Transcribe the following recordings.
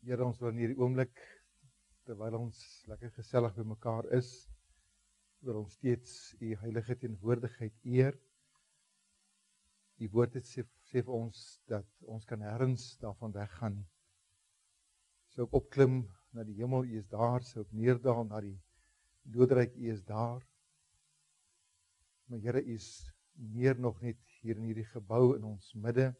Here, ons wil in hierdie oomblik, terwyl ons lekker gesellig by mekaar is, wil ons steeds u heilige teenwoordigheid eer. Die woord het sê vir ons dat ons kan nêrens daarvan weggaan nie. Sou ek opklim na die hemel, u is daar, sou ek neerdaal na die doodryk, u is daar. Maar Here, u is meer nog net hier in hierdie gebou in ons midde.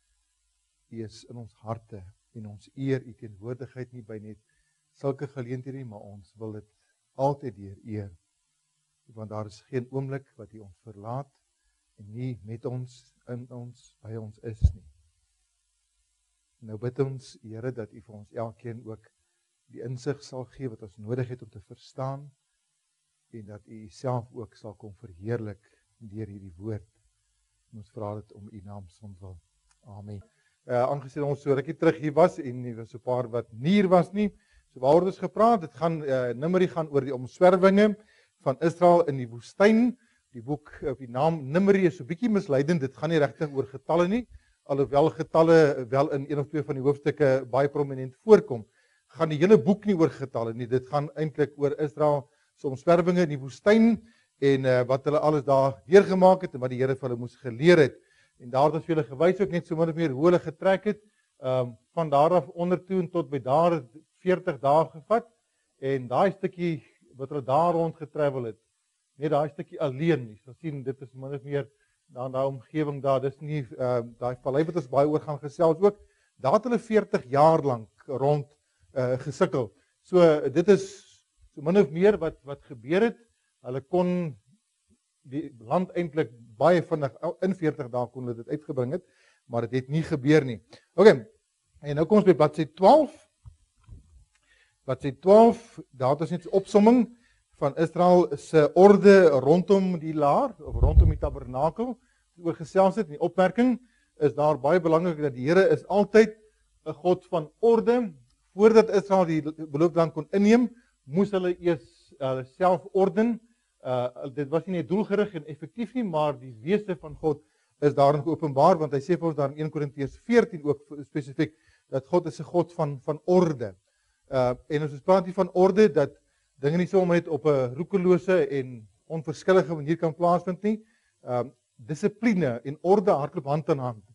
U is in ons harte en ons eer u teenwoordigheid nie by net sulke geleenthede nie, maar ons wil dit altyd eer. Want daar is geen oomblik wat u ons verlaat en nie met ons, in ons, by ons is nie. Nou bid ons, Here, dat u vir ons elkeen ook die insig sal gee wat ons nodig het om te verstaan en dat u self ook sal kom verheerlik deur hierdie woord. En ons vra dit om u naam wil. Amen. Aangesien ons so rukkie terug hier was en er was 'n paar wat nie hier was nie, so waaroor ons gepraat, dit gaan Numeri gaan oor die omswervinge van Israel in die woestyn. Die boek op die naam Numeri is so bietjie misleidend, dit gaan nie regtig oor getalle nie, alhoewel getalle wel in een of twee van die hoofstukke baie prominent voorkom. Gaan die hele boek nie oor getalle nie, dit gaan eintlik oor Israel se omswervinge in die woestyn en wat hulle alles daar deurgemaak het en wat die Here vir hulle moes geleer het. En daar het ons vir julle gewys ook net so min of meer hoe hulle getrek het, van daar af ondertoe en tot by daar 40 dae gevat, en daai stukkie wat hulle daar rond getravel het, net daai stukkie alleen, jy sal sien, dit is min of meer daar in daai omgewing daar, dis nie, daai vallei wat ons baie oor gaan gesels ook, daar het hulle 40 jaar lank rond gesukkel. So dit is so min of meer wat gebeur het, hulle kon die land eintlik baie vinnig, in 40 dae kon hulle dit uitgebring het, maar dit het nie gebeur nie. Ok, en nou kom ons by bladsy 12. Bladsy 12, daar het ons net 'n opsomming van Israel se orde rondom die laar, of rondom die tabernakel, oor gesels het, en die opmerking is daar baie belangrik, dat die Here is altyd 'n God van orde. Voordat Israel die beloofde land kon inneem, moes hulle eers self orden. Dit was nie net doelgerig en effektief nie, maar die wese van God is daarin geopenbaar, want hy sê vir ons daar in 1 Korintiërs 14 ook spesifiek, dat God is 'n God van orde. En ons praat hier van orde, dat dinge nie sommer net op 'n roekelose en onverskillige manier kan plaasvind nie. Dissipline en orde hardloop hand aan hand.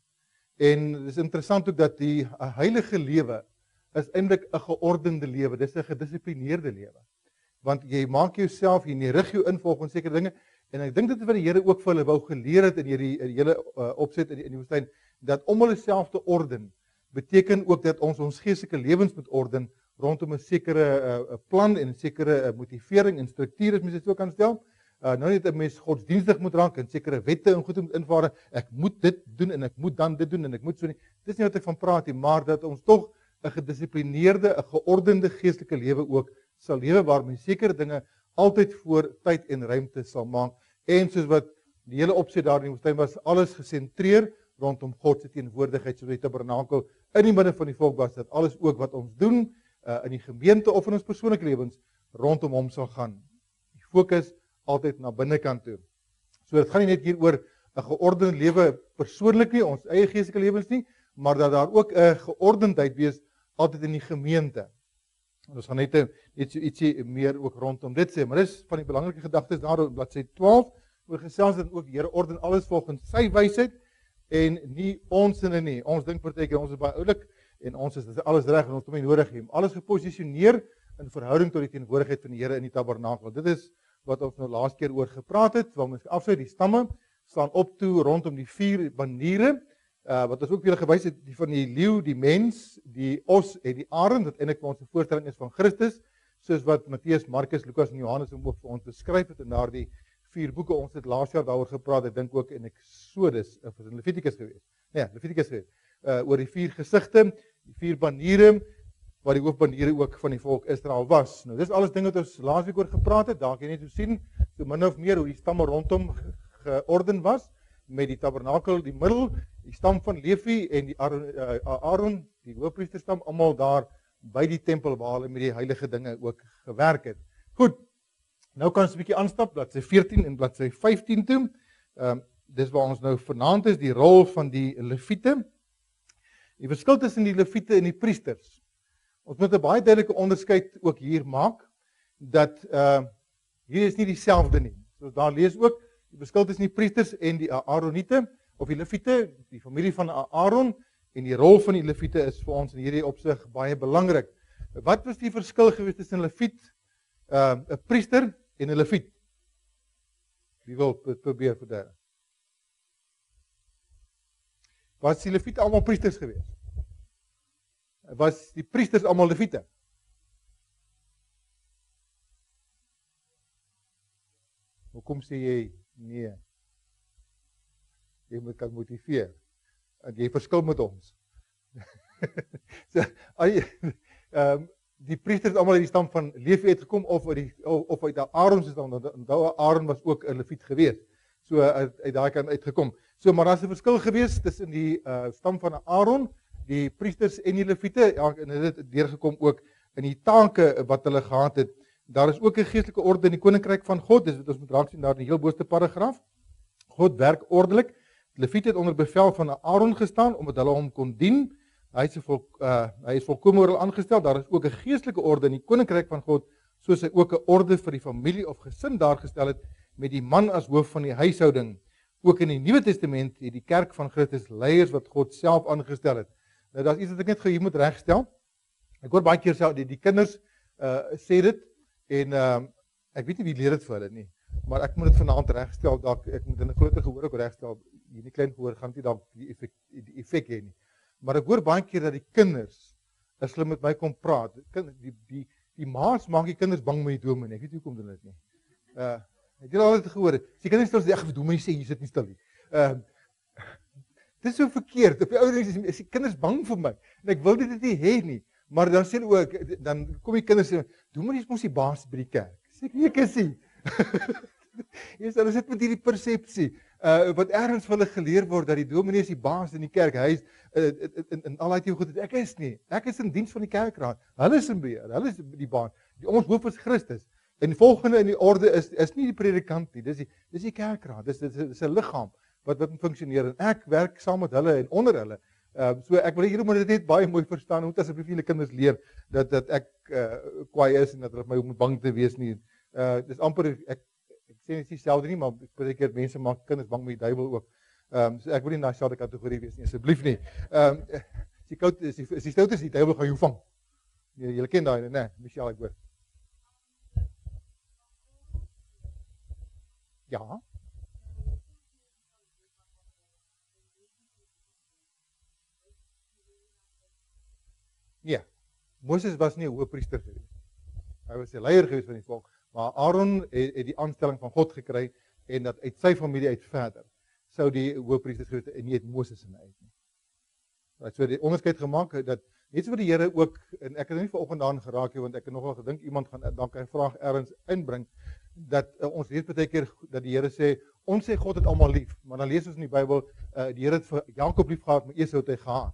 En dit is interessant ook dat die heilige lewe is eintlik 'n geordende lewe, dis 'n gedissiplineerde lewe. Want jy maak jouself, jy rig jou in volgens sekere dinge, en ek dink dit is wat die Here ook vir hulle wou geleer het in hierdie hele opset in die woestyn, dat om hulle self te orden, beteken ook dat ons geestelike lewens moet orden, rondom 'n sekere plan en 'n sekere motivering en struktuur, as mens dit so kan stel. Nou net 'n mens godsdienstig moet raak en sekere wette en goed moet invaar, ek moet dit doen en ek moet dan dit doen en ek moet so nie. Dis nie wat ek van praat nie, maar dat ons tog 'n gedissiplineerde, 'n geordende geestelike lewe ook sal lewe, waar mens sekere dinge altyd voor tyd en ruimte sal maak. En soos wat die hele opset daar in die woestyn was, alles gesentreer rondom God se teenwoordigheid, soos die tabernakel in die midde van die volk was, dat alles ook wat ons doen in die gemeente of in ons persoonlike lewens rondom hom sal gaan. Die fokus altyd na binnekant toe. So dit gaan nie net hier oor 'n geordende lewe persoonlik nie, ons eie geestelike lewens nie, maar dat daar ook 'n geordendheid wees altyd in die gemeente. Ons gaan net so ietsie meer ook rondom dit sê, maar dis van die belangrike gedagtes daar op bladsy 12, oor gesels dat ook die Here orden alles volgens sy wysheid en nie ons sinne nie. Ons dink partykeer ons is baie oulik en ons is alles reg en ons het hom nie nodig nie. Alles geposisioneer in verhouding tot die teenwoordigheid van die Here in die tabernakel. Dit is wat ons nou laas keer oor gepraat het, waar ons afsluit die stamme staan op toe rondom die 4 baniere. Wat ons ook weer gewys het, die van die leeu, die mens, die os en die arend, wat eintlik vir ons 'n voorstelling is van Christus, soos wat Matteus, Markus, Lukas en Johannes ook vir ons beskryf het in daardie 4 boeke. Ons het laas jaar daaroor gepraat, ek dink ook in Exodus, of in Levitikus gewees. Nee, Levitikus gewees. Oor die 4 gesigte, die 4 baniere, wat die hoofbaniere ook van die volk Israel was. Nou, dis alles dinge wat ons laasweek oor gepraat het, daar kan jy net so sien, so min of meer hoe die stamme rondom georden was, met die tabernakel, die middel, die stam van Levi en die Aaron, die hoofpriesterstam, almal daar by die tempel waar hulle met die heilige dinge ook gewerk het. Goed, nou kan ons 'n bietjie aanstap, bladsy 14 en bladsy 15 toe. Dis waar ons nou vanaand is, die rol van die Lewiete. Die verskil tussen die Lewiete en die priesters. Ons moet 'n baie duidelike onderskeid ook hier maak dat hier is nie dieselfde nie. So daar lees ook die verskil tussen die priesters en die Aaroniete of die Lewiete, die familie van Aaron en die rol van die Lewiete is vir ons in hierdie opsig baie belangrik. Wat was die verskil gewees tussen 'n Lewiet, 'n priester en 'n Lewiet? Wie wil probeer verduidelik? Was die Lewiete almal priesters gewees? Was die priesters almal Lewiete? Hoekom sê jy nee? Jy moet kan motiveer. En jy verskil met ons. So, die priesters almal uit die stam van Levi uitgekom of uit Aaron se stam. Onthou Aaron was ook 'n Lewiet geweest. So uit daai kant uitgekom. So maar daar's 'n verskil geweest tussen die stam van Aaron, die priesters en die Lewiete. Ja, en dit het deurgekom ook in die take wat hulle gehad het. Daar is ook 'n geestelike orde in die koninkryk van God. Dis wat ons moet raak sien daar in die heel boonste paragraaf. God werk ordelik. Die Lewiete het onder bevel van Aaron gestaan omdat hulle hom kon dien. Hy is volkome oor hulle aangestel. Daar is ook 'n geestelike orde in die koninkryk van God, soos hy ook 'n orde vir die familie of gesin daar gestel het met die man as hoof van die huishouding. Ook in die Nuwe Testament het die kerk van Christus leiers wat God self aangestel het. Nou daar's iets wat ek net gou hier moet regstel. Ek hoor baie keer self die kinders sê dit en ek weet nie wie leer dit vir hulle nie, maar ek moet dit vanaand regstel. Dalk ek moet in 'n groter gehoor ook regstel. Hier in die klein gehoor gaan dit dalk die effek hê nie. Maar ek hoor baie keer dat die kinders as hulle met my kom praat, die ma's maak die kinders bang met die dominee. Ek weet nie hoekom doen dit nie. Het julle al dit gehoor? Die kinders sê ek vir dominee sê jy sit nie stil nie. Dit is so verkeerd. Op die ouderings is die kinders bang vir my en ek wil dit nie hê nie. Maar dan sê hulle ook, dan kom die kinders sê, dominee is mos die baas by die kerk. Sê ek nee, ek is nie. Hulle sit met hierdie persepsie wat ergens vir hulle geleer word dat die dominee is die baas in die kerk. Hy is in al die goed. Ek is nie. Ek is in diens van die kerkraad. Hulle is in beheer. Hulle is die baas. Ons hoof is Christus. En die volgende in die orde is nie die predikant nie. Dis die kerkraad. Dis 'n liggaam wat funksioneer en ek werk saam met hulle en onder hulle. So ek wil hier moet dit net baie mooi verstaan. Moet asseblief julle kinders leer dat ek kwaai is en dat hulle my moet bang te wees nie. Dis amper ek sê net dieselfde nie, maar baie keer mense maak kinders bang met die duiwel ook. So ek wil nie in daai selfde kategorie wees nie, asseblief nie. Is die stout is die duiwel gaan jou vang. Julle ken daai, nee, Michelle ek hoor. Ja. Ja. Moses was nie 'n hoëpriester gewees. Hy was 'n leier gewees van die volk, maar Aaron het die aanstelling van God gekry en dat uit sy familie uit verder sou die hoëpriester gewees het en nie uit Moses in uit nie. Right, so die onderskeid gemaak dat net so wat die Here ook en ek het nie vanoggend daarin geraak nie want ek het nogal gedink iemand gaan dalk 'n vraag ergens inbring dat ons lees baie keer dat die Here sê ons sê God het almal lief, maar dan lees ons in die Bybel die Here het vir Jakob lief gehad, maar Esau het hy gehaat.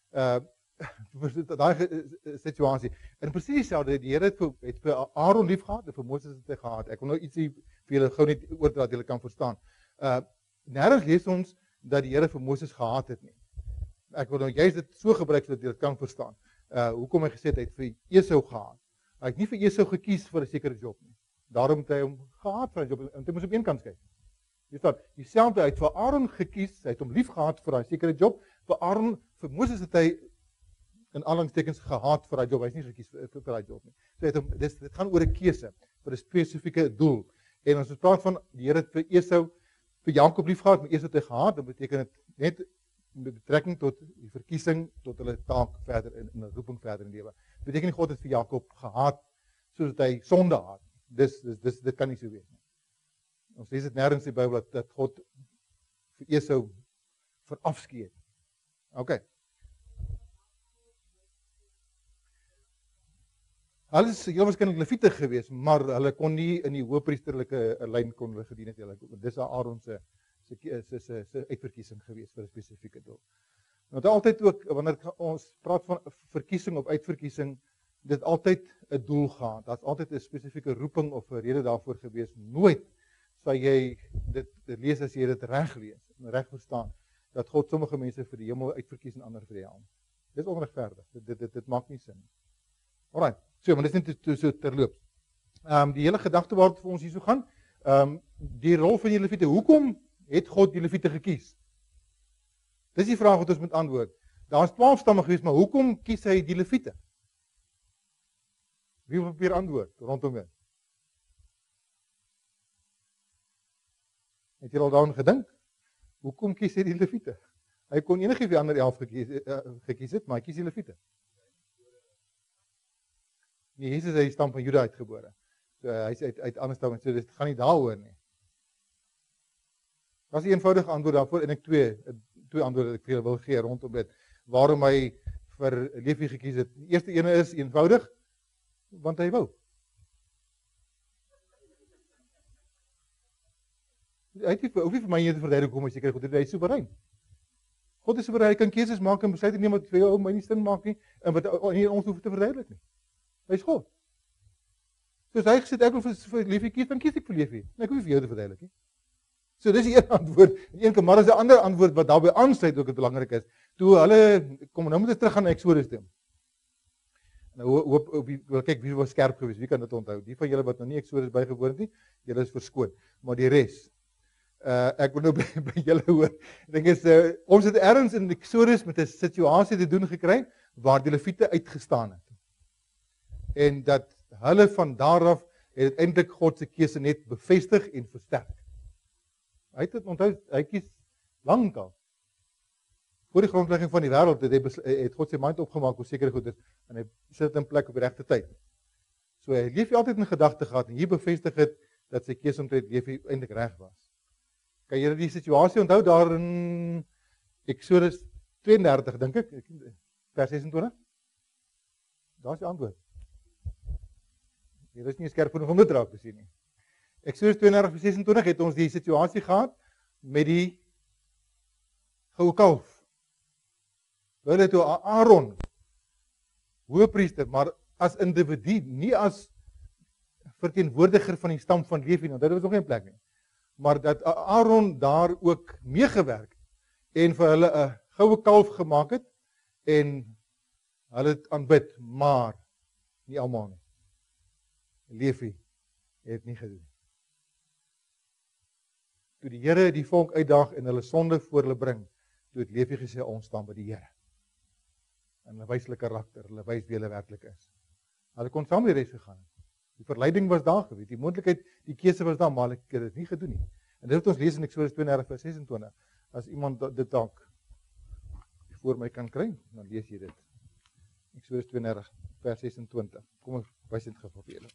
Daai situasie. En presies dieselfde, die Here het vir Aaron lief gehad en vir Moses het hy gehaat. Ek wil nou ietsie vir julle gou net oordra dat julle kan verstaan. Nêrens lees ons dat die Here vir Moses gehaat het nie. Ek wil nou juist dit so gebruik sodat jy dit kan verstaan. Hoekom hy gesê het hy het vir Esau gehaat. Hy het nie vir Esau gekies vir 'n sekere job nie. Daarom het hy hom gehaat vir 'n job en hy moes op een kant kyk. Jy staan, dieselfde uit vir Aaron gekies, hy het hom lief gehad vir daai sekere job. Vir Moses het hy in aanhalingstekens gehaat vir daai job. Hy is nie gekies vir daai job nie. So dit gaan oor 'n keuse vir 'n spesifieke doel. En as ons praat van die Here het vir Esau vir Jakob lief gehad, maar Esau het hy gehaat, dan beteken dit net met betrekking tot die verkiesing tot hulle taak verder in 'n roeping verder in lewe. Dit beteken nie God het vir Jakob gehaat soos hy sonde haat. Dit kan nie so wees nie. Ons lees dit nêrens in die Bybel dat God vir Esau verafskeid het. Okay. Hulle is heel waarskynlik Lewiete gewees, maar hulle kon nie in die hoëpriesterlike lyn kon hulle gedien het. Dis Aaron se uitverkiesing gewees vir 'n spesifieke doel. Nou dit altyd ook wanneer ons praat van verkiesing of uitverkiesing, dit altyd 'n doel gehad. Daar's altyd 'n spesifieke roeping of 'n rede daarvoor gewees. Nooit sal jy dit lees as jy dit reg lees en reg verstaan dat God sommige mense vir die hemel uitverkies en ander vir die hel. Dis onregverdig. Dit maak nie sin nie. Alright, so, maar dis net so terloops. Die hele gedagte waar vir ons hier so gaan, die rol van die Lewiete, hoekom het God die Lewiete gekies? Dis die vraag wat ons moet antwoord. Daar is 12 stamme gewees, maar hoekom kies hy die Lewiete? Wie wil probeer antwoord rondom dit? Het jy al daaraan gedink? Hoekom kies hy die Lewiete? Hy kon enige van die ander 11 gekies het, maar hy kies die Lewiete. Nee, Jesus is die stam van Juda uitgebore. So hy is uit ander stamme, so dit gaan nie daaroor nie. Dat is 'n eenvoudige antwoord daarvoor en ek twee antwoorde wat ek vir julle wil gee rondom dit. Waarom hy vir Lewi gekies het. Die eerste ene is eenvoudig, want hy wou. Hy hoef nie vir my nie te verduidelik hoe hy seker goed, hy is soewerein. God is soewerein, hy kan keuses maak en besluite neem wat vir jou my nie sin maak nie en wat nie ons hoef te verduidelik nie. Hy is God. Soos hy gesê ek wil vir Lewi kies, dan kies ek vir Lewi. Ek hoef nie vir jou te verduidelik nie. So dis die een antwoord. En maar is 'n ander antwoord wat daarbey aansluit ook wat belangrik is. Toe hulle kom nou moet ons terug gaan na Eksodus toe. Nou hoop wil kyk wie was skerp geweest. Wie kan dit onthou? Die van julle wat nog nie Eksodus bygewoon het nie, julle is verskoon. Maar die res ek wil nou by julle hoor. Ek dink is ons het ergens in Eksodus met 'n situasie te doen gekry waar die Lewiete uitgestaan het. En dat hulle van daar af het eintlik God se keuse net bevestig en versterk. Hy het dit onthou, hy kies lankal. Voor die grondlegging van die wêreld het God sy mind opgemaak hoe seker goed is en hy sit in plek op die regte tyd. So hy het altyd in gedagte gehad en hier bevestig het dat sy keuse omtrent Lewi eintlik reg was. Kan jy die situasie onthou daar in Eksodus 32 dink ek, vers 26? Daar is die antwoord. Jy is nie skerp genoeg om dit raak te sien nie. Eksodus 32 vers 26 het ons die situasie gehad met die goue kalf. Hulle toe Aaron, hoëpriester, maar as individu, nie as verteenwoordiger van die stam van Lewi nie, dit was nog nie 'n plek nie. Maar dat Aaron daar ook meegewerk en vir hulle 'n goue kalf gemaak het en hulle het aanbid, maar nie almal nie. Lewi het nie gedoen. Toe die Here die volk uitdaag en hulle sonde voor hulle bring, toe het Lewi gesê ons staan by die Here. En hulle wys hulle karakter, hulle wys wie hulle werklik is. Hulle kon saam die res gegaan het. Die verleiding was daar gewees, die moontlikheid, die keuse was daar, maar hulle het dit nie gedoen nie. En dit wat ons lees in Eksodus 32 vers 26. As iemand dit dalk voor my kan kry, dan lees jy dit. Eksodus 32 vers 26. Kom ons wys dit gou vir julle.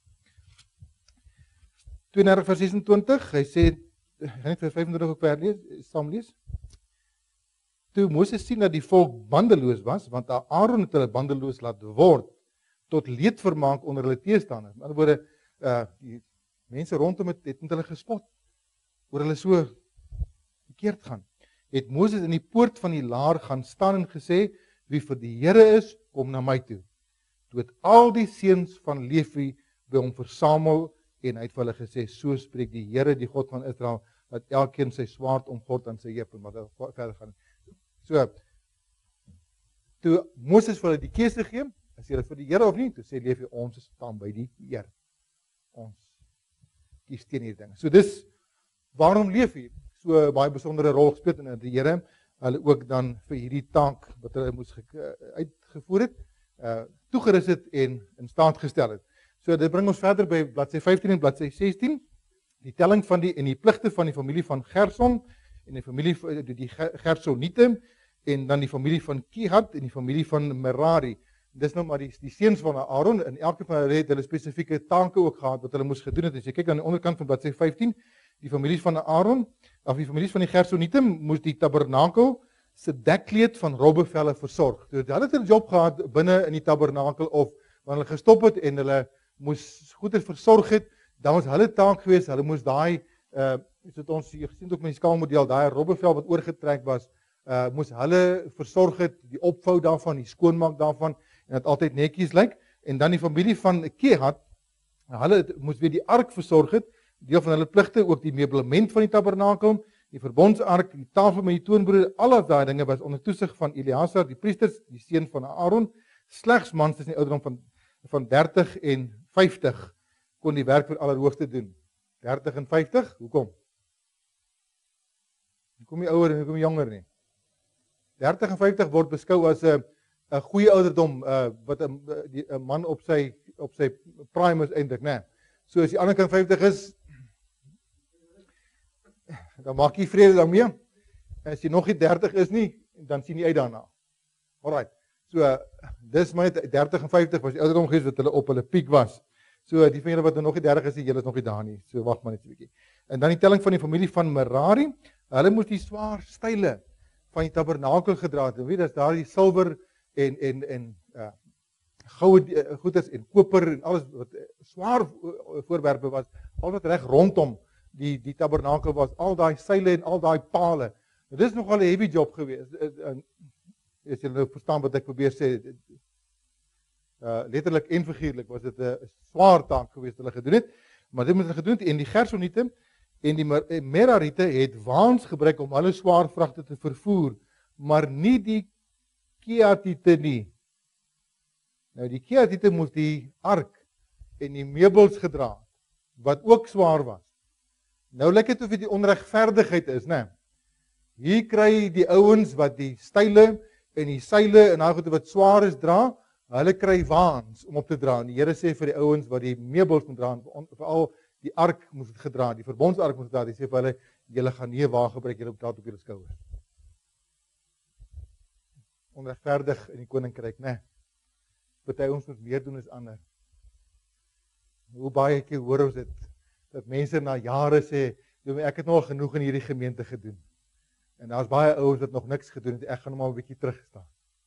32 vers 26, hy sê gaan net vir 25 ook lees, saam lees. Toe Moses sien dat die volk bandeloos was, want Aaron het hulle bandeloos laat word, tot leedvermaak onder hulle teestanders. In ander woorde, die mense rondom het met hulle gespot, oor hulle so verkeerd gaan. Het Moses in die poort van die laar gaan staan en gesê, wie vir die Here is, kom na my toe. Toe het al die seuns van Lewi by hom versamel, en hy het vir hulle gesê, so spreek die Here, die God van Israel, dat elkeen sy swaard omgord aan sy heup en wat verder gaan. So, toe Moses vir hulle die keuse gee, as jy vir die Here of nie, toe sê Lewi, ons staan by die Here. Ons kies teen hierdie ding. So dis, waarom Lewi so baie besondere rol gespeel in die Here, hulle ook dan vir hierdie taak, wat hulle moes uitgevoer het, toegerus het en in staat gestel het. So dit bring ons verder by bladsy 15 en bladsy 16, die telling van die en die pligte van die familie van Gerson en die familie die Gersoniete en dan die familie van Kehat en die familie van Merari. Dis nou maar die seuns van Aaron en elke van hulle het hulle spesifieke take ook gehad wat hulle moes gedoen het. As jy kyk aan die onderkant van bladsy 15, die families van Aaron, of die families van die Gersoniete moes die tabernakel se dekkleed van robbevelle versorg. So hulle het 'n job gehad binne in die tabernakel of wanneer hulle gestop het en hulle moes goeder versorg het, dan was hulle taak geweest, hulle moes daai soos ons hier gesien ook met die skaalmodel, daai robbevel wat oorgetrek was, moes hulle versorg het, die opvou daarvan, die skoonmaak daarvan en dit altyd netjies lyk. En dan die familie van Kehat, hulle moes weer die ark versorg het, deel van hulle pligte ook die meublement van die tabernakel, die verbondsark, die tafel met die toonbrood, al daai dinge was onder toesig van Eleazar, die priesters, die seun van Aaron, slegs mans tussen die ouderdom van van 30 en 50 kon die werk vir Allerhoogste doen. 30 en 50, hoekom? Hoekom nie ouer en hoekom nie jonger nie? 30 en 50 word beskou as 'n goeie ouderdom wat 'n man op sy prime is eintlik, né? So as die ander kant 50 is, dan maak jy vrede daarmee. As jy nog nie 30 is nie, dan sien jy uit daarna. Alright. So dis my 30 en 50 was die ouderdom gewees wat hulle op hulle piek was. So die van julle wat nog nie 30 is, julle is nog nie daar nie. So wag maar net 'n bietjie. En dan die telling van die familie van Merari, hulle moes die swaar style van die tabernakel gedra het. Weet, dis daar die silwer en goue goeders en koper en alles wat swaar voorwerpe was, al wat reg rondom die tabernakel was, al daai seile en al daai pale. Dit is nogal 'n heavy job geweest. As jy nou verstaan wat ek probeer sê, letterlik en figuurlik was dit 'n swaar taak geweest wat hulle gedoen het, maar dit moet hulle gedoen het en die Gersoniete en die Merariete het waans gebruik om hulle swaar vragte te vervoer, maar nie die Kehatite nie. Nou die Kehatite moes die ark en die meubels gedra wat ook swaar was. Nou lyk dit of dit die onregverdigheid is, né? Hier kry die ouens wat die style en die seile en daai goede wat swaar is dra, hulle kry waans om op te dra. En die Here sê vir die ouens wat die meubels moet dra, veral die ark moes dit gedra, die verbondsark moes dit dra. Hy sê vir hulle, julle gaan nie 'n wa gebruik, julle moet dit op julle skouers. Onregverdig in die koninkryk, né? Party ons moet meer doen as ander. Hoe baie keer hoor ons dit, dat mense na jare sê, ek het nog genoeg in hierdie gemeente gedoen. En daar's baie ouens wat nog niks gedoen het, ek gaan nog maar 'n bietjie terug staan.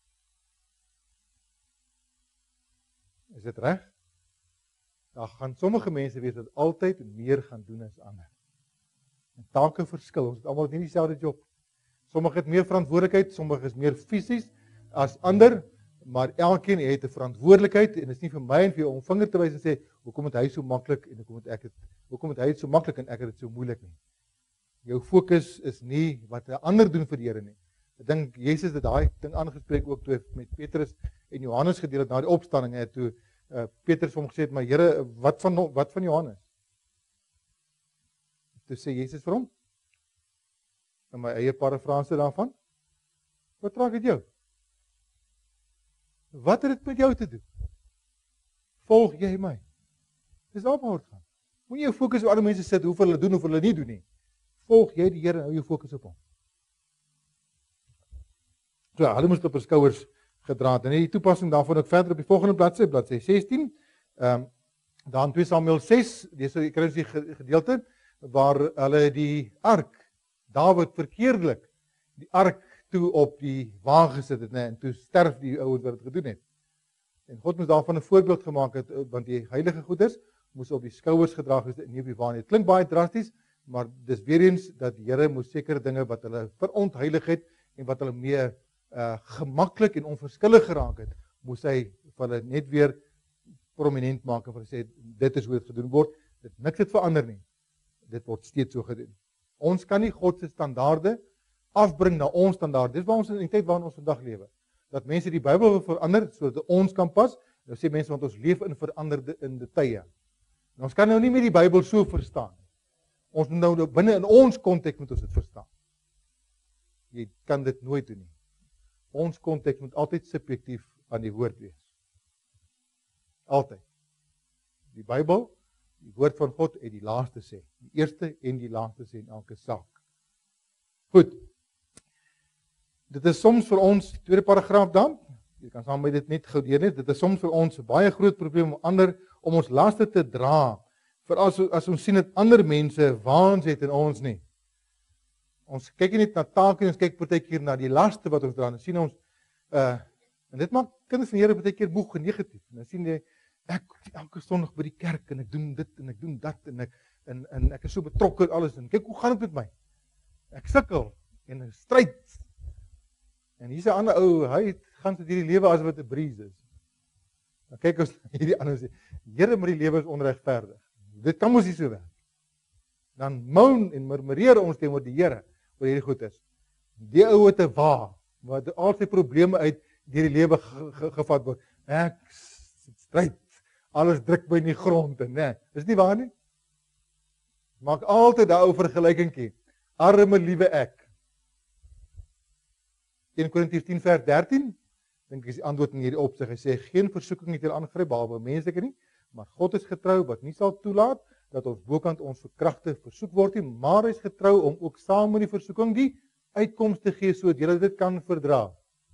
Is dit reg? Daar gaan sommige mense wees wat altyd meer gaan doen as ander. En take verskil, ons het almal nie dieselfde job. Sommige het meer verantwoordelikheid, sommige is meer fisies as ander, maar elkeen het 'n verantwoordelikheid en dit is nie vir my en vir jou om vinger te wys en sê hoekom het hy so maklik en hoekom het hy dit so maklik en ek het dit so moeilik nie. Jou fokus is nie wat 'n ander doen vir die Here nie. Ek dink Jesus het daai ding aangespreek ook toe met Petrus en Johannes gedeel het na die opstanding en toe Petrus hom gesê het, maar Here, wat van Johannes? Toe sê Jesus vir hom, in my eie parafrase daarvan, wat raak dit jou? Wat het dit met jou te doen? Volg jy my? Dis waaroor dit gaan. Moenie jou fokus op ander mense sit, hoeveel hulle doen of hulle nie doen nie. Volg jy die Here en hou jou fokus op hom. So, hulle moes op hulle skouers gedra het. En die toepassing daarvan ook verder op die volgende bladsy 16. Daar in 2 Samuel 6, dis die kruisie gedeelte waar hulle die ark, Dawid verkeerdelik die ark toe op die wa gesit het, en toe sterf die ouens wat dit gedoen het. En God moes daarvan 'n voorbeeld gemaak het, want die heilige goeders moes op die skouers gedra word en nie op die wa nie. Dit klink baie drasties, maar dis weer eens dat die Here moes sekere dinge wat hulle verontheilig het en wat hulle mee gemaklik en onverskillig geraak het, moes hy vir hulle net weer prominent maak en vir hulle sê, dit is hoe dit gedoen word, niks het verander nie, dit word steeds so gedoen. Ons kan nie God se standaarde afbring na ons standaarde, dis waar ons in die tyd waarin ons vandag lewe, dat mense die Bybel wil verander, sodat ons kan pas, nou sê mense, want ons leef in veranderde in die tye, en ons kan nou nie meer die Bybel so verstaan, ons moet nou binne in ons konteks moet ons dit verstaan, jy kan dit nooit doen nie. Ons konteks moet altyd subjektief aan die woord wees. Altyd. Die Bybel, die woord van God het die laaste sê. Die eerste en die laaste sê in elke saak. Goed. Dit is soms vir ons, tweede paragraaf dan, jy kan saam met dit net gou deur net, dit is soms vir ons 'n baie groot probleem om ons laste te dra, veral as ons sien dat ander mense waans het en ons nie. Ons kyk nie net na take, ons kyk partykeer na die laste wat ons dra. En sien ons en dit maak kinders van die Here partykeer moeg en negatief. En dan sien jy ek elke Sondag by die kerk en ek doen dit en ek doen dat en ek is so betrokke in alles en kyk hoe gaan dit met my? Ek sukkel en ek stryd. En hier's 'n ander ou, hy gaan tot hierdie lewe as wat 'n breeze is. Dan kyk ons hierdie ander sê, Here, maar die lewe is onregverdig. Dit kan mos nie so werk. Dan moan en murmureer ons teenoor die Here oor hierdie goed is. Die ou het 'n wa, wat al sy probleme uit deur die lewe gevat word. Ek stryd. alles druk by in die grond en nee, is nie waar nie? Maak altyd daai vergelykingkie. Arme liewe ek. 1 Korintiërs 10 vers 13, dink ek is die antwoord in hierdie opsig. Hy sê geen versoeking het julle aangegryp behalwe menslike nie, maar God is getrou wat nie sal toelaat dat ons bokant ons verkragte versoek word nie, maar hy is getrou om ook saam met die versoeking die uitkoms te gee sodat jy dit kan verdra.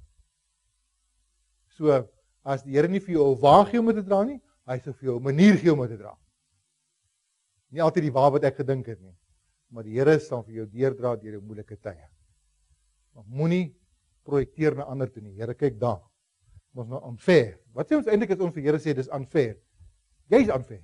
So as die Here nie vir jou 'n wa gee om dit te dra nie, hy sal vir jou 'n manier gee om dit te dra. Nie altyd die wa wat ek gedink het nie, maar die Here sal vir jou deurdra deur jou moeilike tye. Maar moenie projekteer na ander toe nie. Here, kyk daar. Ons nou unfair. Wat sê ons eintlik as ons vir Here sê dis unfair? Jy's unfair.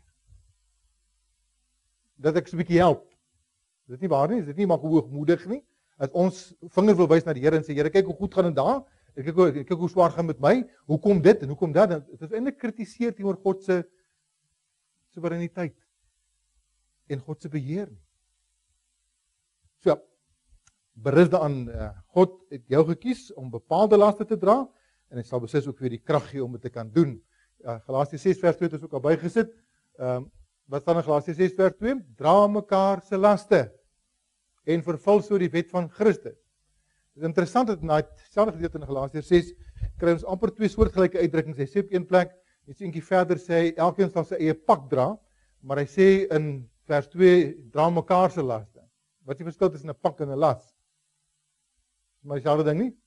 Dat ek so 'n bietjie help. Dis nie waar nie, is dit nie maar hoogmoedig nie. As ons vinger wil wys na die Here en sê Here, kyk hoe goed gaan dit daar. Kyk hoe swaar gaan met my. Hoekom dit en hoekom dat? Dit is eintlik kritiseer teenoor God se soewereiniteit en God se beheer nie. So, berus daaraan, God het jou gekies om bepaalde laste te dra en hy sal beslis ook vir die krag gee om dit te kan doen. Galasiërs 6 vers 2 het ons ook al bygesit. Wat staan in Galasiërs 6 vers 2? Dra mekaar se laste en vervul so die wet van Christus. Dit is interessant dat in daai selfde gedeelte in Galasiërs 6 kry ons amper twee soortgelyke uitdrukkings. Hy sê op een plek, iets eentjie verder sê hy elkeen sal sy eie pak dra, maar hy sê in vers 2 dra mekaar se laste. Wat is die verskil tussen 'n pak en 'n las? Maar dieselfde ding nie?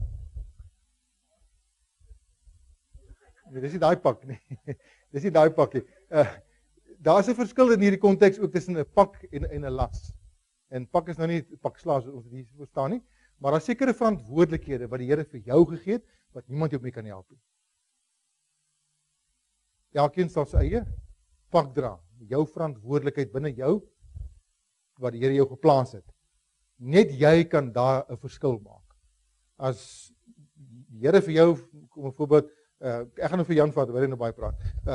Nee, dis nie daai pak nie. Dis nie daai pak nie. Daar's 'n verskil in hierdie konteks ook tussen 'n pak en 'n las. En pak is nou nie pak slaas soos ons dit hier verstaan nie, maar daar sekere verantwoordelikhede wat die Here vir jou gegee het wat niemand jou mee kan help nie. Elkeen sal sy eie pak dra, jou verantwoordelikheid binne jou wat die Here jou geplaas het. Net jy kan daar 'n verskil maak. As die Here vir jou, kom 'n voorbeeld, ek gaan nou vir Jan vat, wil hy nou baie praat.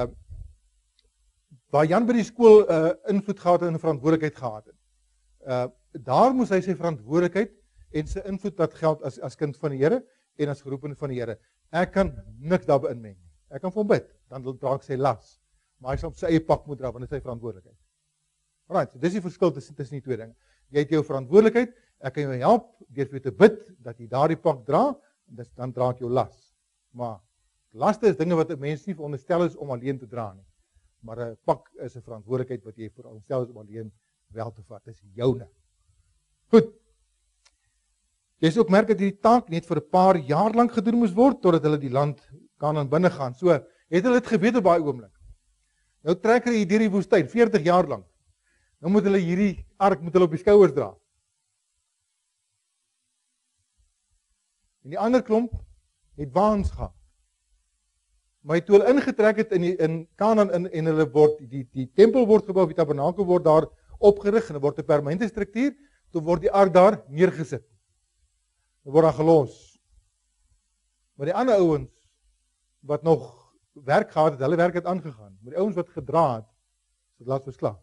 Waar Jan by die skool invloed gehad en 'n verantwoordelikheid gehad het. Daar moes hy sy verantwoordelikheid en sy invloed laat geld as kind van die Here en as geroepene van die Here. Ek kan niks daarby inmeng nie. Ek kan vir hom bid, dan dra ek sy las. Maar hy sal op sy eie pak moet dra want dit is sy verantwoordelikheid. Right, so dis die verskil tussen die twee dinge. Jy het jou verantwoordelikheid, ek kan jou help deur vir jou te bid dat jy daardie pak dra, dan dra ek jou las. Maar laste is dinge wat 'n mens nie veronderstel is om alleen te dra nie. Maar 'n pak is 'n verantwoordelikheid wat jy veronderstel is om alleen wel te vat. Dis joune. Goed. Jy sê ook merk dat hierdie taak net vir 'n paar jaar lank gedoen moes word totdat hulle die land Kanaan binne gaan. So, het hulle dit geweet op daai oomblik. Nou trek hulle deur die woestyn 40 jaar lank. Nou moet hulle hierdie ark op die skouers dra. En die ander klomp het waans gehad. Maar toe hulle ingetrek het in Kanaan en hulle word die tempel word gebou, die tabernakel word daar opgerig en word 'n permanente struktuur, toe word die ark daar neergesit. Dit word dan gelos. Maar die ander ouens wat nog werk gehad het, hulle werk het aangegaan. Maar die ouens wat gedra het, dit laat verslaaf.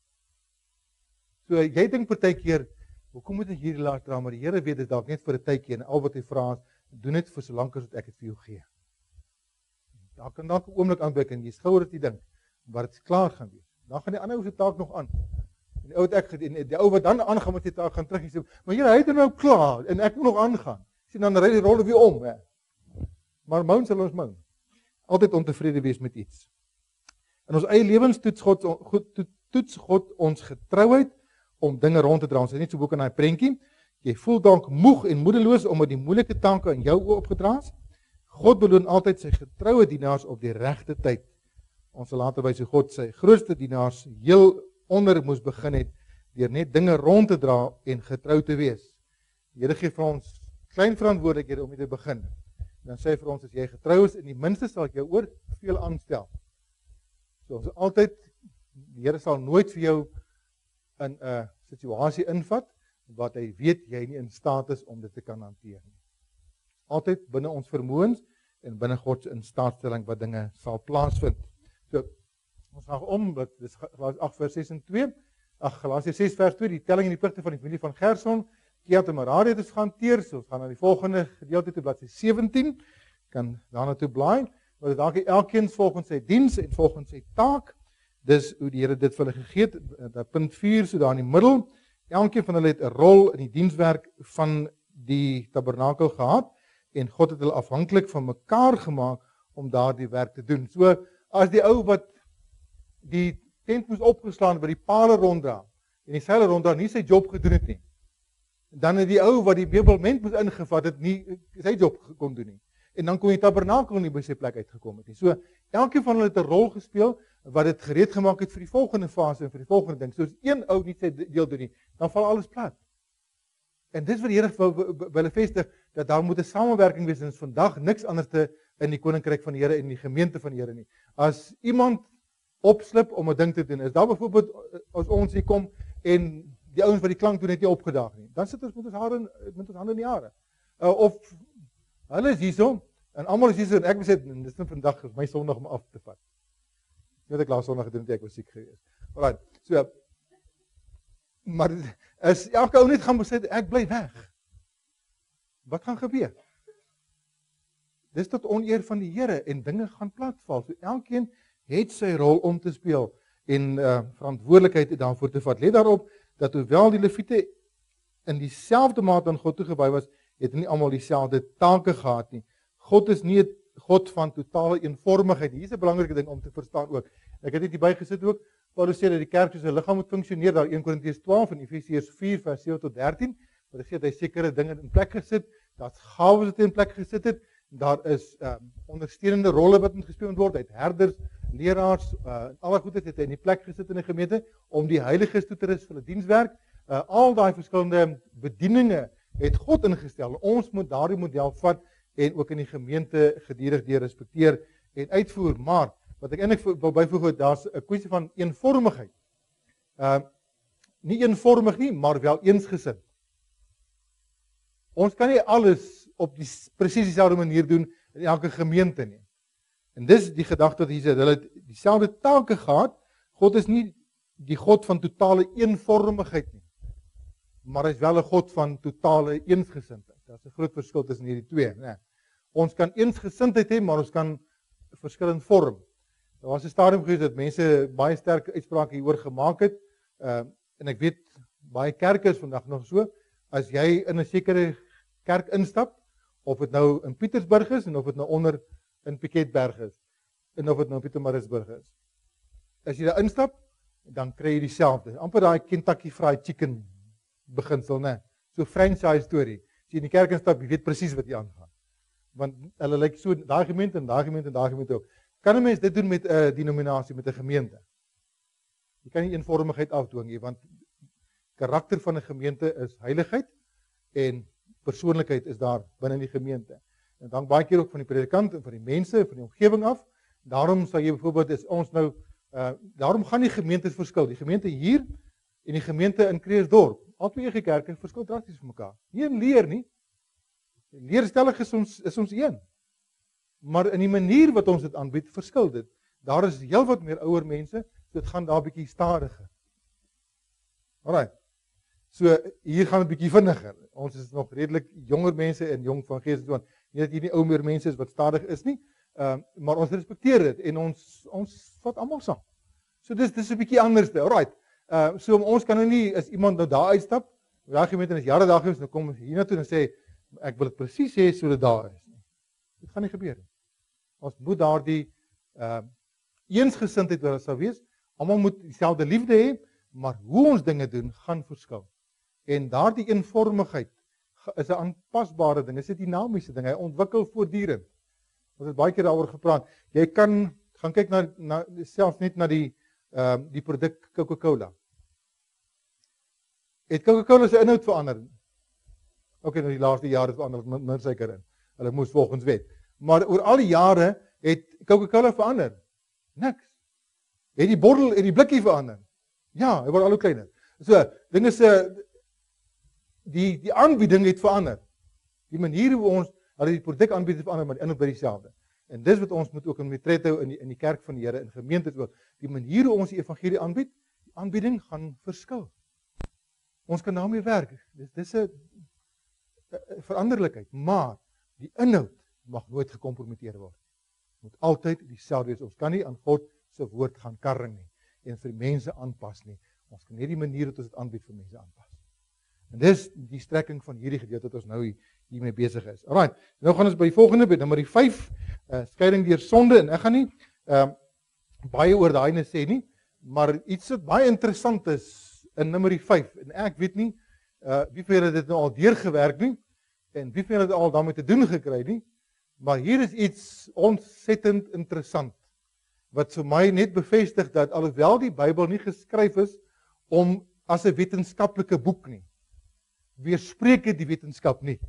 So jy dink partykeer, hoekom moet ek hierdie laat dra? Maar die Here weet dit dalk net vir 'n tydjie en al wat hy vra is, doen dit vir so lank as wat ek dit vir jou gee. Daar kan dalk 'n oomblik aanbreek en jy skouer dit dink, maar dit is klaar gaan wees. Dan gaan die ander ou se taak nog aan. En die ou wat ek gedien, die ou wat dan aangaan met die taak gaan terug en sê, maar Here, hy het nou klaar en ek moet nog aangaan. Sien dan ry die rolle weer om, hè. Maar moun sal ons moun. Altyd ontevrede wees met iets. In ons eie lewens toets God ons getrouheid om dinge rond te dra. Ons het net so boek in daai prentjie. Jy voel dalk moeg en moedeloos omdat die moeilike take in jou oë opgedra is. God beloon altyd sy getroue dienaars op die regte tyd. Ons sal later wys hoe God sy grootste dienaars heel onder moes begin het deur net dinge rond te dra en getrou te wees. Die Here gee vir ons klein verantwoordelikhede om mee te begin. Dan sê hy vir ons as jy getrou is, in die minste sal ek jou oor veel aanstel. So ons altyd, die Here sal nooit vir jou in 'n situasie invat wat hy weet jy nie in staat is om dit te kan hanteer nie. Altyd binne ons vermoëns en binne God se instaatstelling wat dinge sal plaasvind. So ons gaan om, dit is Galasiërs 8 vers 6 en 2. Galasiërs 6 vers 2, die telling en die pligte van die familie van Gerson. Keat en Merari het ons gehanteer. So ons gaan na die volgende gedeelte toe, bladsy 17. Kan daarna toe blaai. Want dalk elkeen volgens sy diens en volgens sy taak. Dis hoe die Here dit vir hulle gegee het. Punt 4 so daar in die middel. Elkeen van hulle het 'n rol in die dienswerk van die tabernakel gehad en God het hulle afhanklik van mekaar gemaak om daardie werk te doen. So as die ou wat die tent moes opgeslaan by die pale ronddra en die seile ronddra nie sy job gedoen het nie, dan het die ou wat die meublement moes ingevat het nie sy job kon doen nie. En dan kon die tabernakel nie by sy plek uitgekom het nie. So elkeen van hulle het 'n rol gespeel wat dit gereed gemaak het vir die volgende fase en vir die volgende ding. So as een ou nie sy deel doen nie, dan val alles plat. En dis wat die Here wil hulle vestig, dat daar moet 'n samewerking wees en is vandag niks anders te in die koninkryk van die Here en die gemeente van die Here nie. As iemand opslip om 'n ding te doen, is daar byvoorbeeld as ons hier kom en die ouens wat die klank doen het nie opgedaag nie, dan sit ons met ons hande in die hare. Of hulle is hierso en almal is hierso en ek sê dis net vandag is my Sondag om af te vat. Net ek laas Sondag gedoen het ek was siek geweest. Alraai. So maar as elke ou net gaan besluit ek bly weg. Wat gaan gebeur? Dis tot oneer van die Here en dinge gaan platval. So elkeen het sy rol om te speel en verantwoordelikheid daarvoor te vat. Let daarop dat hoewel die Lewiete in dieselfde mate aan God toegewy was, het nie almal dieselfde take gehad nie. God is nie 'n God van totale eenvormigheid. Hier is 'n belangrike ding om te verstaan ook. Ek het dit hierby gesit ook. Paulus sê dat die kerk soos 'n liggaam moet funksioneer, daar 1 Korintiërs 12 en Efesiërs 4 vers 7 tot 13. Wat sê dat hy sekere dinge in plek gesit, daar's gawes wat in plek gesit het. Daar is ondersteunende rolle wat moet gespeel word uit herders, leraars, alle goedes het hy in die plek gesit in 'n gemeente om die heiliges toe te rus vir hulle dienswerk. Al daai verskillende bedieninge het God ingestel. Ons moet daardie model vat en ook in die gemeente gedurig deur respekteer en uitvoer. Maar wat ek eintlik wil byvoeg, daar's 'n kwessie van eenvormigheid. Nie eenvormig nie, maar wel eensgesind. Ons kan nie alles op presies dieselfde manier doen in elke gemeente nie. En dis die gedagte wat hier sê, hulle het dieselfde take gehad. God is nie die God van totale eenvormigheid nie, maar hy is wel 'n God van totale eensgesindheid. Daar's 'n groot verskil tussen hierdie twee, né? Ons kan eensgesindheid hê, maar ons kan verskillend vorm. Daar was 'n stadium gewees dat mense baie sterk uitsprake hieroor gemaak het. En ek weet baie kerke is vandag nog so, as jy in 'n sekere kerk instap, of dit nou in Pietersburg is en of dit nou onder in Piketberg is en of dit nou in Pietermaritzburg is. As jy daar instap, dan kry jy dieselfde. Amper daai Kentucky Fried Chicken beginsel, né? So franchise storie. As jy in die kerk instap, jy weet presies wat jy aangaan. Want hulle lyk so daai gemeente en daai gemeente en daai gemeente ook. Kan 'n mens dit doen met 'n denominasie, met 'n gemeente? Jy kan nie eenvormigheid afdwing nie, want karakter van 'n gemeente is heiligheid en persoonlikheid is daar binne in die gemeente. En dan baie keer ook van die predikant en van die mense, van die omgewing af. Daarom sal jy byvoorbeeld is ons nou daarom gaan die gemeentes verskil. Die gemeente hier en die gemeente in Kreersdorp, albei kerke verskil drasties van mekaar. Nie in leer nie. Leerstellig is ons een. Maar in die manier wat ons dit aanbied, verskil dit. Daar is heelwat meer ouer mense, so dit gaan daar 'n bietjie stadiger. Alraai. So hier gaan 'n bietjie vinniger. Ons is nog redelik jonger mense en jong van gees en so. Nie dat hier nie ou meer mense is wat stadig is nie, maar ons respekteer dit en ons vat almal saam. So dis 'n bietjie anderste. Alraai. So ons kan nou nie as iemand nou daar uitstap, daai gemeente is jare daar gewees, nou kom ons hiernatoe en sê ek wil dit presies hê so dit daar is nie. Dit gaan nie gebeur nie. Ons moet daardie eensgesindheid wat sou wees. Almal moet dieselfde liefde hê, maar hoe ons dinge doen gaan verskil. En daardie eenvormigheid is 'n aanpasbare ding, is 'n dinamiese ding. Hy ontwikkel voortdurend. Ons het baie keer daaroor gepraat. Jy kan gaan kyk na selfs net na die produk Coca-Cola. Het Coca-Cola se inhoud verander? Okay, nou die laaste jare het verander met minder suiker in. Hulle moes volgens wet. Maar oor al die jare het Coca-Cola verander. Niks. Het die bottel en die blikkie verander? Ja, hy word al hoe kleiner. So, dinge se die aanbieding het verander. Die manier hoe ons die produk aanbied het verander, maar die inhoud bly dieselfde. En dis wat ons moet ook in metret hou in die kerk van die Here, in gemeentes ook. Die manier hoe ons die evangelie aanbied, die aanbieding gaan verskil. Ons kan daarmee werk. Dis 'n veranderlikheid, maar die inhoud mag nooit gekompromiteer word. Moet altyd dieselfde wees. Ons kan nie aan God se woord gaan karring nie en vir die mense aanpas nie. Ons kan net die manier wat ons dit aanbied vir mense aanpas. En dis die strekking van hierdie gedeelte wat ons nou hiermee besig is. Alright, nou gaan ons by die volgende, by nommer 5, skeiding deur sonde, en ek gaan nie baie oor daai net sê nie, maar iets wat baie interessant is in nommer 5, en ek weet nie, wie van julle dit nou al deurgewerk nie, en wie van julle dit al daarmee te doen gekry nie, maar hier is iets ontsettend interessant, wat vir my net bevestig dat alhoewel die Bybel nie geskryf is om as 'n wetenskaplike boek nie, weerspreek dit die wetenskap nie.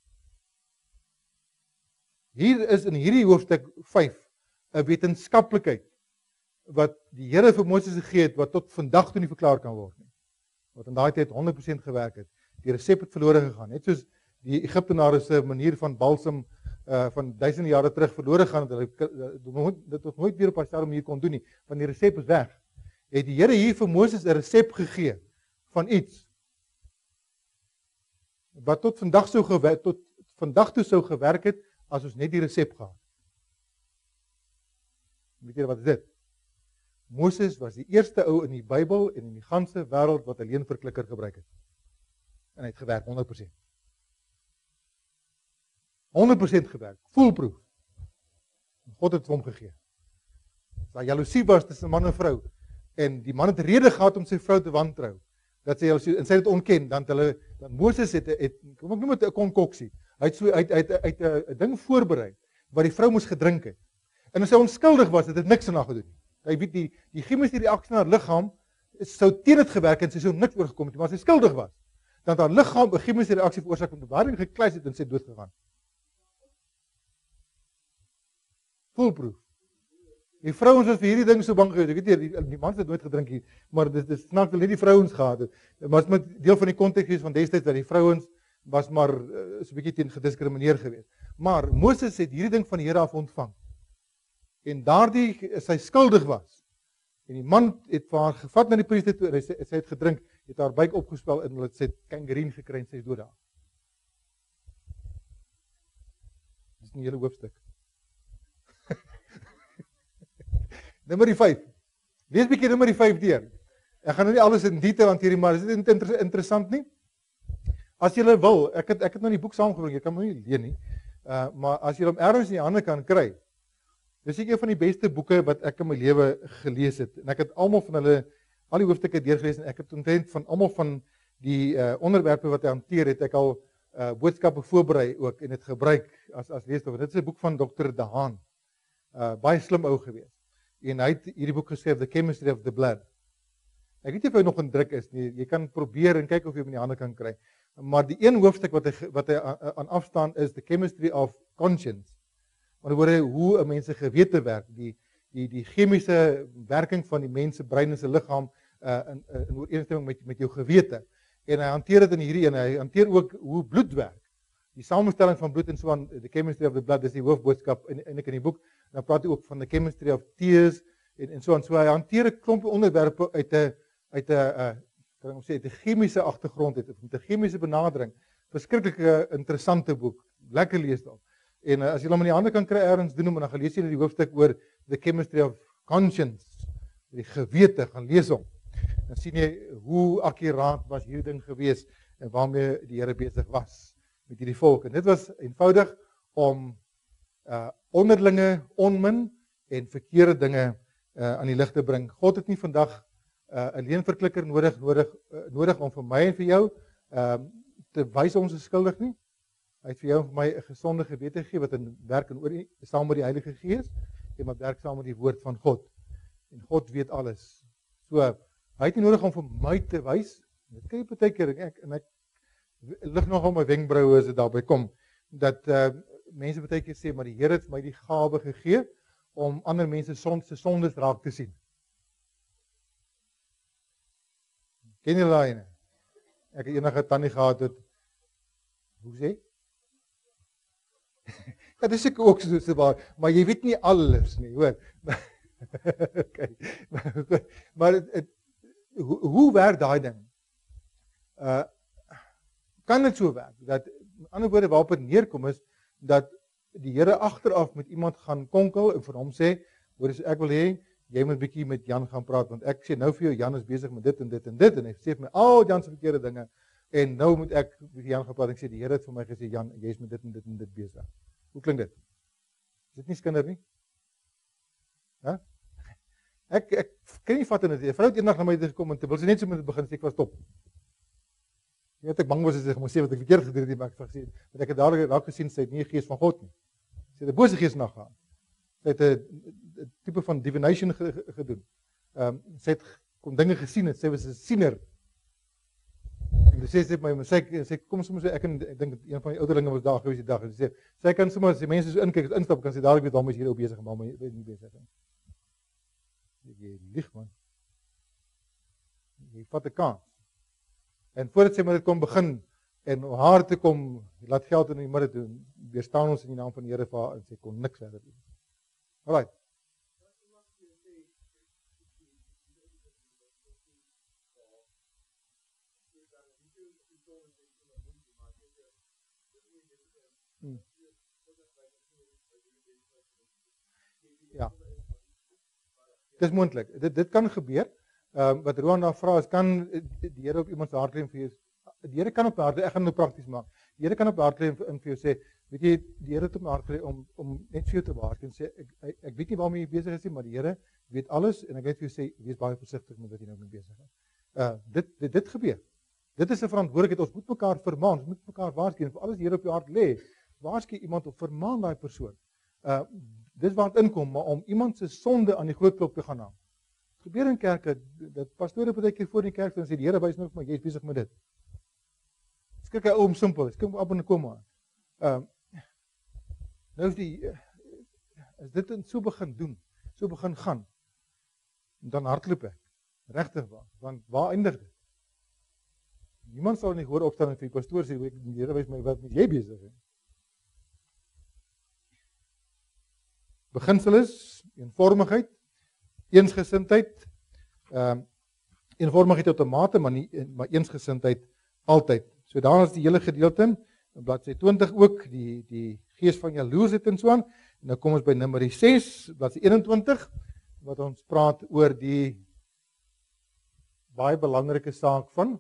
Hier is in hierdie hoofstuk 5 'n wetenskaplikheid wat die Here vir Moses gegee het, wat tot vandag toe nie verklaar kan word nie. Wat in daai tyd 100% gewerk het. Die resep het verlore gegaan, net soos die Egiptenare se manier van balsam van duisende jare terug verlore gaan, dat hulle dit nog nooit weer op 'n stadium hier kon doen nie, want die resep is weg. Het die Here hier vir Moses 'n resep gegee van iets wat tot vandag toe sou gewerk het as ons net die resep gehad. Weet julle wat is dit? Moses was die eerste ou in die Bybel en in die ganse wêreld wat 'n leenverklikker gebruik het. En hy het gewerk 100%. 100% gewerk, foolproof. God het hom gegee. Daar jaloesie was tussen man en vrou en die man het rede gehad om sy vrou te wantrou. Dat sy jaloesie en sy het ontken, dan Moses het kom ek noem dit 'n konkoksie. Hy het 'n ding voorberei wat die vrou moes gedrink het. En as sy onskuldig was, het dit niks aan haar gedoen. Jy weet die chemiese reaksie in haar liggaam sou teen dit gewerk en sy sou niks oorgekom het, maar as sy skuldig was, dan het haar liggaam 'n chemiese reaksie veroorsaak om waarin gekluis het en sy dood gegaan. Foolproof. Die vrouens was vir hierdie ding so bang gewees. Ek weet nie, die mans het nooit gedrink hier, maar dit is snaaks dat net die vrouens gehad het. Maar dit moet deel van die konteks wees van destyds dat die vrouens was maar so 'n bietjie teen gediskrimineer gewees. Maar Moses het hierdie ding van die Here af ontvang. En daardie sy skuldig was. En die man het vir haar gevat na die priester toe en sy het gedrink, het haar buik opgespel en hulle het kangerien gekry en sy is dood daar. Dis 'n hele hoofstuk. Nommer 5. Lees bietjie nommer 5 deur. Ek gaan nou nie alles in detail hanteer nie, maar is dit interessant nie? As jy wil, ek het nou die boek saamgebring, jy kan hom nie leen nie. Maar as jy hom ergens in die hande kan kry, dis een van die beste boeke wat ek in my lewe gelees het. En ek het almal van hulle, al die hoofstukke deurgelees en ek het omtrent van almal van die onderwerpe wat hy hanteer het, ek al boodskappe voorberei ook en dit gebruik as leesstof. Dit is 'n boek van Dr. De Haan. Baie slim ou gewees. En hy het hierdie boek geskryf, The Chemistry of the Blood. Ek weet nie of hy nog in druk is nie. Jy kan probeer en kyk of jy hom in die hande kan kry. Maar die een hoofstuk wat hy aan afstaan is The Chemistry of Conscience. Maar oor hoe 'n mens se gewete werk, die chemiese werking van die mens se brein en se liggaam in ooreenstemming met jou gewete. En hy hanteer dit in hierdie en hy hanteer ook hoe bloed werk. Die samestelling van bloed en so aan, The Chemistry of the Blood, dis die hoofboodskap in die boek. En dan praat hy ook van the chemistry of tears en so aan. So hy hanteer 'n klomp onderwerpe uit 'n kan ek sê uit 'n chemiese agtergrond het, met 'n chemiese benadering. Verskriklike interessante boek. Lekker lees dalk. En as jy hom in die hande kan kry ergens doen hom en dan gaan lees jy die hoofstuk oor the chemistry of conscience. Die gewete, gaan lees hom. Dan sien jy hoe akkuraat was hierdie ding gewees en waarmee die Here besig was met hierdie volk. En dit was eenvoudig om onderlinge onmin en verkeerde dinge aan die lig te bring. God het nie vandag 'n leenverklikker nodig om vir my en vir jou te wys ons is skuldig nie. Hy het vir jou en vir my 'n gesonde gewete gegee wat in werk en saam met die Heilige Gees en wat werk saam met die woord van God. En God weet alles. So hy het nie nodig om vir my te wys. Dit kan jy baie keer en ek lig nog op my wenkbroue as dit daarby kom dat mense baie keer sê maar die Here het my die gawe gegee om ander mense se sondes raak te sien. Ken jy daai ene? Ek het enige tannie gehad wat hoe sê? Ja, dis ek ook so maar jy weet nie alles nie, hoor. Okay. Maar hoe werk daai ding? Kan dit so werk dat in ander woorde waarop dit neerkom is dat die Here agteraf met iemand gaan konkel en vir hom sê, hoor as ek wil hê, jy moet bietjie met Jan gaan praat, want ek sê nou vir jou, Jan is besig met dit en dit en dit, en hy sê vir my al Jan se verkeerde dinge, en nou moet ek met Jan gaan praat, en ek sê, die Here het vir my gesê, Jan, jy is met dit en dit en dit besig. Hoe klink dit? Is dit nie skinder nie? Ja? Ek kan nie vat in dit, vrou het eendag na my gekom, en terwyl sy net so met dit begin, sê ek was stop. Jy weet ek bang was as ek moes sê wat ek verkeerd gedoen het, maar ek gesê, want ek het dadelik raak gesien, sy het nie 'n gees van God nie. Sy het 'n bose gees nagaan. Sy het 'n tipe van divination gedoen. Sy het kom dinge gesien het, sy was 'n siener. En sy sê my, sy kom soms ek dink een van die ouderlinge was daar gewees die dag en sy kan sommer as die mense so inkyk, as instap kan sy dadelik weet waarom is hier ou besig, maar jy weet nie besig nie. Jy lieg man. Jy vat 'n kans. En voordat sy met dit kom begin en om haar te kom laat geld in die middag doen, weerstaan ons in die naam van die Here vir haar en sy kon niks verder doen. Alright. Ja. Dis moontlik. Dit kan gebeur. Wat Roan daar vra is, kan die Here op iemand se hart lê vir jou? Die Here kan op hart lê, ek gaan nou prakties maak. Die Here kan op hart lê en vir jou sê, weet jy, die Here het op my hart lê om net vir jou te waarsku en sê ek weet nie waarmee jy besig is nie, maar die Here weet alles en ek wil vir jou sê, wees baie versigtig met wat jy nou mee besig is. Dit gebeur. Dit is 'n verantwoordelikheid. Ons moet mekaar vermaan, ons moet mekaar waarsku en vir alles die Here op jou hart lê, waarsku iemand of vermaan daai persoon. Dis waar dit inkom, maar om iemand se sonde aan die groot klop te gaan hang. Gebeur in kerke, dat pastore partykeer voor in die kerk staan en sê die Here wys nou vir my, jy is besig met dit. Skrik hy om simpel, skrik op en kom maar. Nou as dit so begin doen, so begin gaan, dan hardloop ek, regtig waar, want waar eindig dit? Niemand sal nie hoor opstaan en vir die pastoor sê, die Here wys my wat met jy besig is. Beginsel is eenvormigheid, eensgesindheid, eenvormigheid tot 'n mate, maar eensgesindheid altyd. So daar is die hele gedeelte in bladsy 20 ook, die gees van jaloesheid en so aan. En nou kom ons by Numeri 6, bladsy 21, wat ons praat oor die baie belangrike saak van.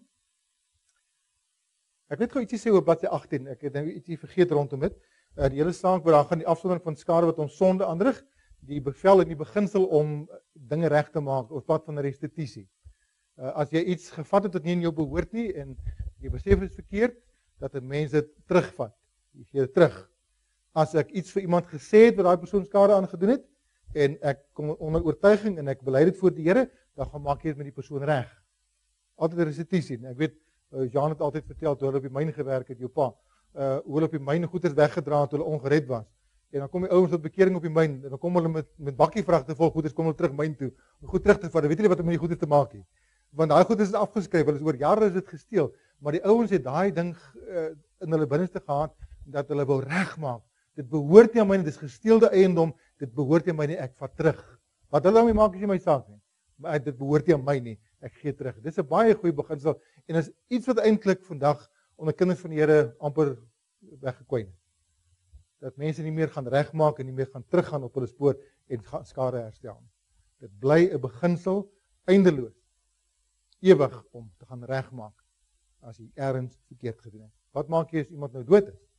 Ek weet gou ietsie sê oor bladsy 18, ek het nou ietsie vergeet rondom dit. Die hele saak waar daar gaan die afsondering van skade wat ons sonde aanrig, die bevel en die beginsel om dinge reg te maak, op pad van restituisie. As jy iets gevat het wat nie in jou behoort nie en jy besef is verkeerd, dat 'n mens dit terugvat. Jy gee dit terug. As ek iets vir iemand gesê het wat daai persoon skade aangedoen het en ek kom onder oortuiging en ek bely dit voor die Here, dan gaan maak jy dit met die persoon reg. Altyd restituisie. Ek weet Jan het altyd vertel toe hulle op die myn gewerk het, jou pa, hoe hulle op die myn goeders weggedra het toe hulle ongered was. En dan kom die ouens tot bekering op die myn en dan kom hulle met bakkievragte vol goeders kom hulle terug myn toe om goed terug te vat. Weet jy wat om met die goeders te maak nie? Want daai goeders is afgeskryf, hulle is oor jare is dit gesteel, maar die ouens het daai ding in hulle binneste gehad dat hulle wou regmaak. Dit behoort nie aan my nie, dit is gesteelde eiendom, dit behoort nie aan my nie, ek vat terug. Wat hulle daarmee maak is nie my saak nie. Maar dit behoort nie aan my nie, ek gee terug. Dis 'n baie goeie beginsel en is iets wat eintlik vandag onder kinders van die Here amper weggekwyn het. Dat mense nie meer gaan regmaak en nie meer gaan teruggaan op hulle spoor en skade herstel. Dit bly 'n beginsel eindeloos, ewig om te gaan regmaak as jy ergens verkeerd gedoen het. Wat maak jy as iemand nou dood is?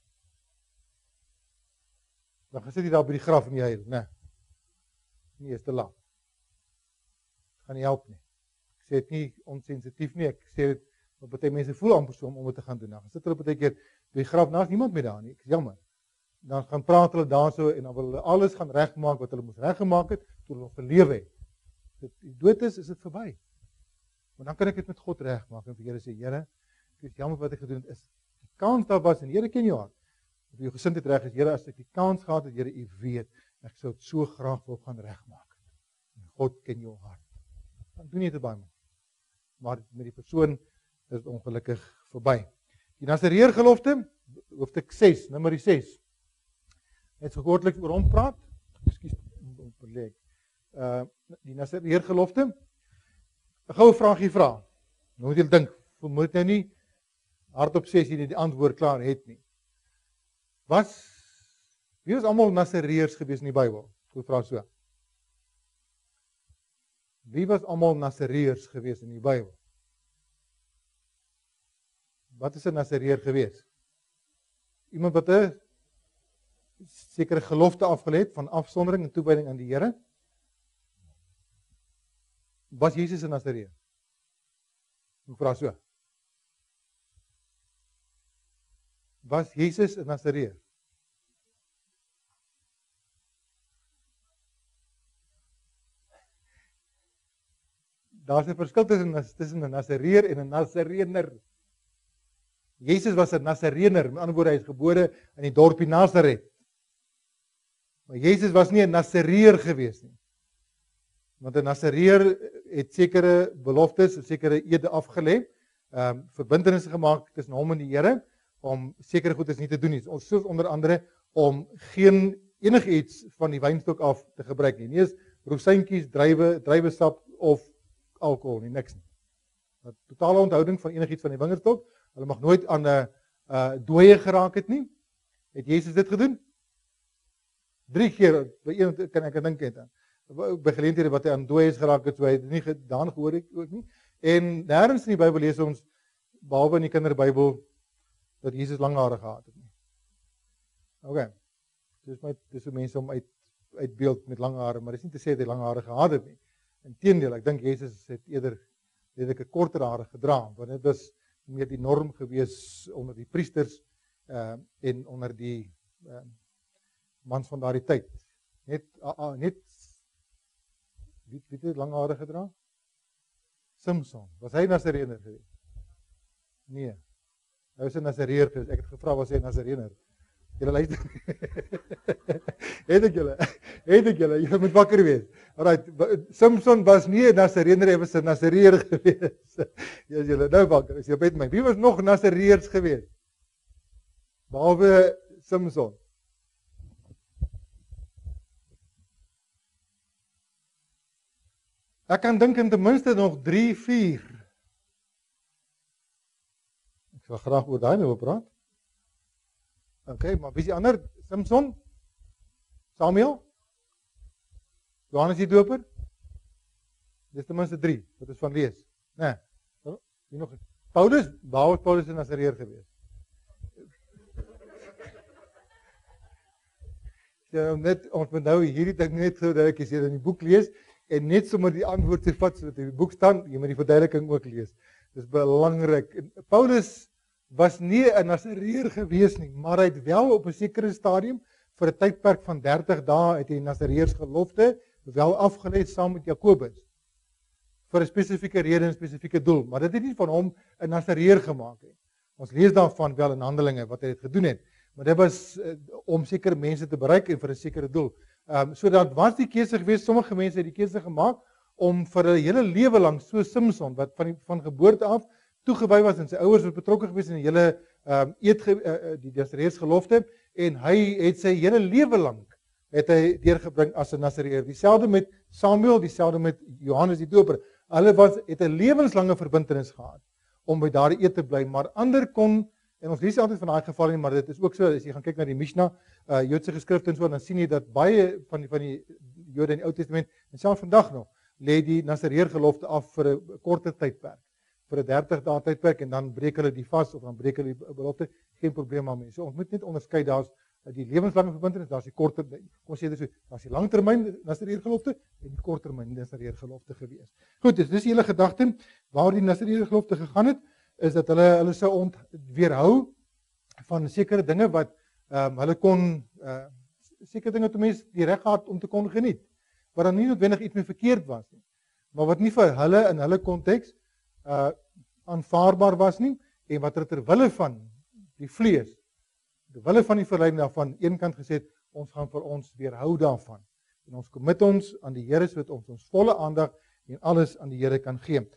Dan gaan sit jy daar by die graf en jy huil, nee, is te laat. Dit gaan nie help nie. Ek sê dit nie onsensitief nie, ek sê dit, want baie mense voel amper so om dit te gaan doen. Dan sit hulle baie keer by die graf, naas niemand meer daar nie, ek is jammer. Dan gaan praat hulle daarso en dan wil hulle alles gaan regmaak wat hulle moes reggemaak het toe hulle nog gelewe het. As dit dood is dit verby. Maar dan kan ek dit met God regmaak en vir Here sê, Here, ek is jammer wat ek gedoen het is. Die kans daar was en Here ken jou hart. Of jou gesindheid reg is, Here, as ek die kans gehad het, Here, U weet, ek sou dit so graag wil gaan regmaak. En God ken jou hart. Dan doen jy dit baie man. Maar met die persoon is dit ongelukkig verby. Die Nasareërgelofte, hoofstuk 6, Numeri 6. Net so kortliks oor hom praat. Ekskuus, verlek. Die Nasareërgelofte. 'n Goue vraagie vra. Nou moet jy dink, moet nou nie hardop sê as jy die antwoord klaar het nie. Was Wie was almal Nasareërs gewees in die Bybel? Ek vra so. Wie was almal Nasareërs gewees in die Bybel? Wat is 'n Nasareër gewees? Iemand wat 'n sekere gelofte afgelê het van afsondering en toewyding aan die Here? Was Jesus 'n Nasareër? Ek vra so. Was Jesus 'n Nasareër? Daar's 'n verskil tussen 'n Nasareër en 'n Nasareëner. Jesus was 'n Nasareëner, met ander woorde, hy is gebore in die dorpie Nasaret. Maar Jesus was nie 'n Nasareër gewees nie. Want 'n Nasareër het sekere beloftes, sekere ede afgelê, verbintenisse gemaak tussen hom en die Here om sekere goedes nie te doen nie. Soos onder andere om geen enigiets van die wynstok af te gebruik nie. Nie eens rosientjies, druiwesap of alkohol nie, niks nie. 'n Totale onthouding van enigiets van die wingerdstok. Hulle mag nooit aan 'n dooie geraak het nie. Het Jesus dit gedoen? 3 keer, by een kan ek dink het. By geleenthede wat hy aan dooies geraak het, so hy het nie gedaan gehoor ek ook nie. En nêrens in die Bybel lees ons, behalwe in die kinderbybel, dat Jesus lang hare gehad het nie. Okay. Dis hoe mense hom uitbeeld met lang hare, maar dis nie te sê dat hy lang hare gehad het nie. Inteendeel, ek dink Jesus het eerder redelike korter hare gedra, want dit was meer die norm gewees onder die priesters en onder die mans van daardie tyd. Net wie het lang hare gedra? Samson. Was hy Nasareëner geweest? Nee. Hy was 'n Nasareër geweest. Ek het gevra was hy 'n Nasareëner. Julle luister. Het ek julle, julle moet wakker wees. Alright, Samson was nie 'n Nasareëner, hy was 'n Nasareër geweest. Ja, julle nou wakker, is jy met my. Wie was nog Nasareërs geweest? Behalwe Samson. Ek kan dink in ten minste nog 3, 4. Ek sal graag oor daai nou praat. Okay, maar wie is die ander? Samson? Samuel? Johannes die Doper? Dis ten minste 3 wat ons van lees. Nee. Wie nog? Paulus? Waar was Paulus 'n Nasareër geweest? Ja, net ons moet nou hierdie ding net so dat ek as jy in die boek lees en net sommer die antwoord se vat sodat in die boek staan, jy moet die verduideliking ook lees. Dis belangrik. Paulus was nie 'n Nasareër gewees nie, maar hy het wel op 'n sekere stadium vir 'n tydperk van 30 dae het hy Nasareërs gelofte wel afgelê saam met Jakobus vir 'n spesifieke rede en spesifieke doel, maar dit het nie van hom 'n Nasareër gemaak nie. Ons lees daarvan wel in Handelinge wat hy dit gedoen het, maar dit was om sekere mense te bereik en vir 'n sekere doel. So dat was die keuse gewees, sommige mense het die keuse gemaak om vir 'n hele lewe lank, so Samson wat van geboorte af toegewy was en sy ouers was betrokke gewees in die hele die Nasareërs gelofte en hy het sy hele lewe lank het hy deurgebring as 'n Nasareër. Dieselfde met Samuel, dieselfde met Johannes die Doper. Hulle het 'n lewenslange verbintenis gehad om by daardie eed te bly, maar ander kon, en ons lees nie altyd van daai gevalle nie, maar dit is ook so as jy gaan kyk na die Mishnah, Joodse geskrifte en so, dan sien jy dat baie van die Jode in die Ou Testament en selfs vandag nog lê die Nasareër gelofte af vir 'n korter tydperk, vir 'n 30 dae tydperk en dan breek hulle die vas of dan breek hulle die belofte, geen probleem daarmee. So ons moet net onderskei, daar's die lewenslange verbintenis, daar's die korter, kom ons sê dit so, daar's die langtermyn Nasareër gelofte en die korttermyn Nasareër gelofte gewees. Goed, dis die hele gedagte waar die Nasareër gelofte gegaan het, is dat hulle sou weerhou van sekere dinge wat hulle kon sekere dinge toe mens die reg gehad om te kon geniet, wat dan nie noodwendig iets meer verkeerd was nie, maar wat nie vir hulle in hulle konteks aanvaarbaar was nie, en wat ter wille van die vlees, ter wille van die verleiding daarvan, een kant gesê, ons gaan vir ons weerhou daarvan, en ons commit ons aan die Here, sodat ons volle aandag en alles aan die Here kan gee.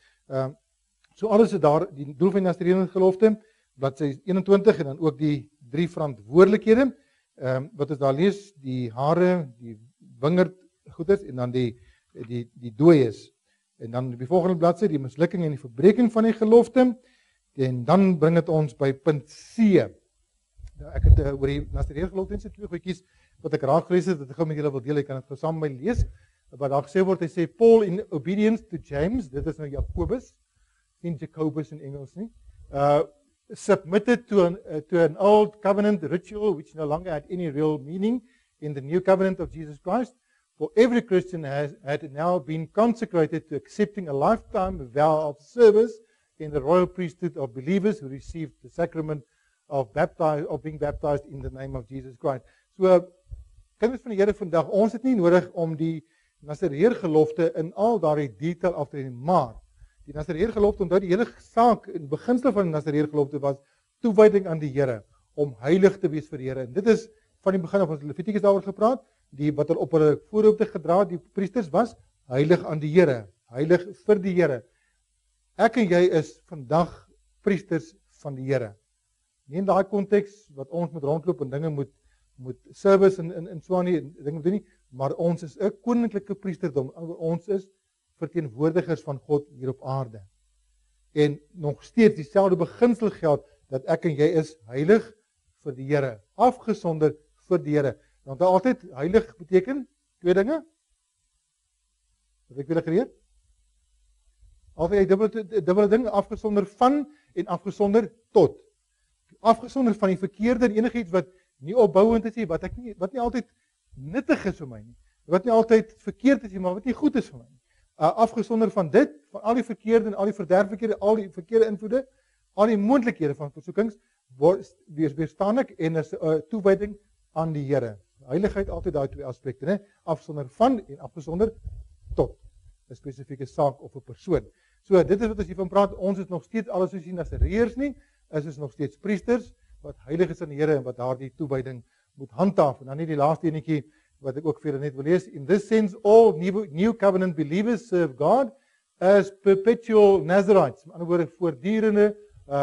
So alles is daar, die doel van die Nasareër gelofte, bladsy 21, en dan ook die 3 verantwoordelikhede, wat ons daar lees, die hare, die wingerd goeders, en dan die dooies. En dan die volgende bladsy, die mislukking en die verbreking van die gelofte, en dan bring dit ons by punt C. Nou, ek het oor die Nasareër gelofte en sy 2 goedjies wat ek raak gelees het, wat ek gou met julle wil deel, jy kan dit gou saam met my lees. Wat daar gesê word, hy sê Paul in obedience to James, dit is nou Jakobus, nie Jacobus in Engels nie. Submitted to an old covenant ritual which no longer had any real meaning in the new covenant of Jesus Christ. For every Christian had now been consecrated to accepting a lifetime vow of service in the royal priesthood of believers who received the sacrament of being baptized in the name of Jesus Christ. So, kinders van die Here vandag, ons het nie nodig om die Nasareërgelofte in al daardie detail af te neem, maar die Nasareërgelofte, onthou die hele saak en beginsel van die Nasareërgelofte was toewyding aan die Here, om heilig te wees vir die Here. En dit is van die begin af, ons Levitikus daaroor gepraat, die wat op hulle voorhoofde gedra, die priesters was heilig aan die Here, heilig vir die Here. Ek en jy is vandag priesters van die Here. Nie in daai konteks wat ons moet rondloop en dinge moet service en so aan nie, dinge moet doen nie, maar ons is 'n koninklike priesterdom. Ons is verteenwoordigers van God hier op aarde. En nog steeds dieselfde beginsel geld dat ek en jy is heilig vir die Here, afgesonder vir die Here. Want altyd heilig beteken twee dinge. Wat ek wil geleer? Altyd 'n dubbele ding, afgesonder van en afgesonder tot. Afgesonder van die verkeerde en enigiets wat nie opbouend is nie, wat nie altyd nuttig is vir my nie. Wat nie altyd verkeerd is nie, maar wat nie goed is vir my nie. Afgesonder van dit, van al die verkeerde en al die verderfverkeerde, al die verkeerde invloede, al die moontlikhede van versoekings, weerstaan ek en is 'n toewyding aan die Here. Heiligheid altyd daai twee aspekte, né? Afgesonder van en afgesonder tot 'n spesifieke saak of 'n persoon. So dit is wat ons hiervan praat. Ons is nog steeds alles soos die Nasareërs nie, is nog steeds priesters wat heilig is aan die Here en wat daardie toewyding moet handhaaf. En dan nie die laaste enetjie wat ek ook vir julle net wil lees. In this sense, all new covenant believers serve God as perpetual Nazarites. Met ander woorde, voortdurende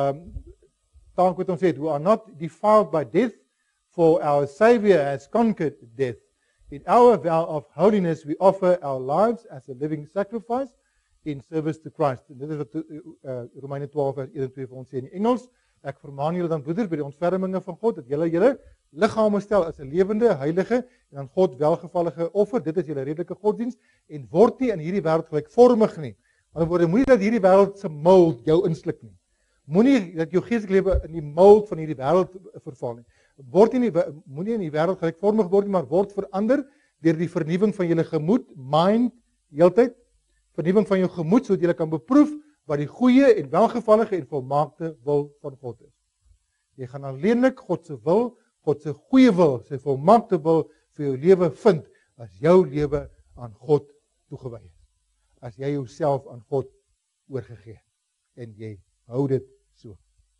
taak wat ons het, who are not defiled by death, for our Savior has conquered death. In our vow of holiness, we offer our lives as a living sacrifice in service to Christ. En dit is wat Romeine 12 vers 1 en 2 vir ons sê in die Engels. Ek vermaan julle dan broeders by die ontferminge van God, dat julle liggame stel as 'n lewende, heilige en aan God welgevallige offer. Dit is julle redelike godsdiens en word nie in hierdie wêreld gelykvormig nie. Aan die ander woorde, moenie dat hierdie wêreld se mold jou insluk nie. Moenie dat jou geestelike lewe in die mold van hierdie wêreld verval nie. Moenie in die wêreld gelykvormig word nie, maar word verander deur die vernuwing van julle gemoed, mind, heeltyd, vernuwing van jou gemoed sodat jy kan beproef wat die goeie en welgevallige en volmaakte wil van God is. Jy gaan alleenlik God se wil, God se goeie wil, sy volmaakte wil vir jou lewe vind as jou lewe aan God toegewy is. As jy jouself aan God oorgegee het en jy hou dit so.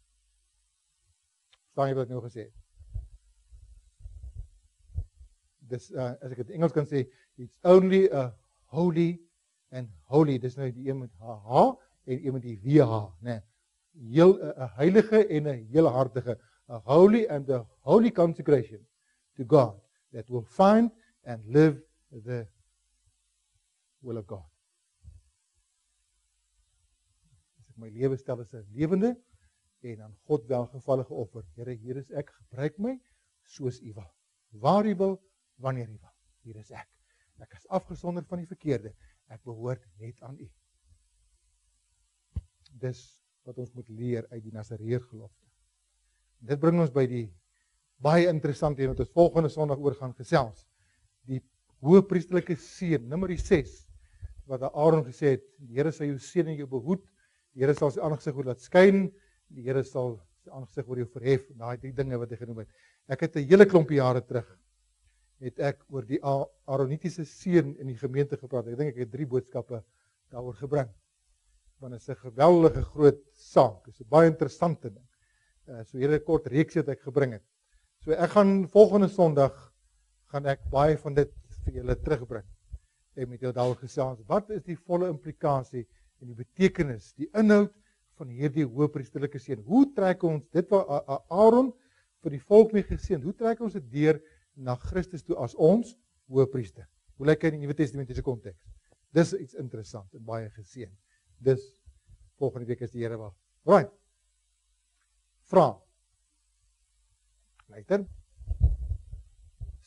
Verstaan jy wat ek nou gesê het? Dis as ek dit in Engels kan sê, it's only a holy and holy. Dis nou die een met HH en een met die WH, né? Heel 'n heilige en 'n heelhartige, a holy and a holy consecration to God that will find and live the will of God. As ek my lewe stel as 'n lewende en aan God welgevallige offer. Here, hier is ek, gebruik my soos U wil. Waar U wil, wanneer U wil. Hier is ek. Ek is afgesonder van die verkeerde. Ek behoort net aan U. Dis wat ons moet leer uit die Nasareërgelofte. Dit bring ons by die baie interessante een wat ons volgende Sondag oor gaan gesels. Die hoëpriesterlike seën, Numeri 6, wat Aaron gesê het, die Here sal jou seën en jou behoed, die Here sal sy aangesig oor laat skyn, die Here sal sy aangesig oor jou verhef, daai drie dinge wat hy genoem het. Ek het 'n hele klompie jare terug het ek oor die Aaronitiese seën in die gemeente gepraat. Ek dink ek het 3 boodskappe daaroor gebring. Want dit is 'n geweldige groot saak. Dit is 'n baie interessante ding. So hierdie kort reeks wat ek gebring het. So ek gaan volgende Sondag gaan ek baie van dit vir julle terugbring. En met julle daaroor gesels. Wat is die volle implikasie en die betekenis, die inhoud van hierdie hoëpriesterlike seën? Hoe trek ons dit wat Aaron vir die volk mee geseën, hoe trek ons dit deur na Christus toe as ons hoëpriester? Hoe lyk hy in die Nuwe Testamentiese konteks? Dis iets interessant en baie geseën. Dis volgende week as die Here wil. Right. Vra. Luister.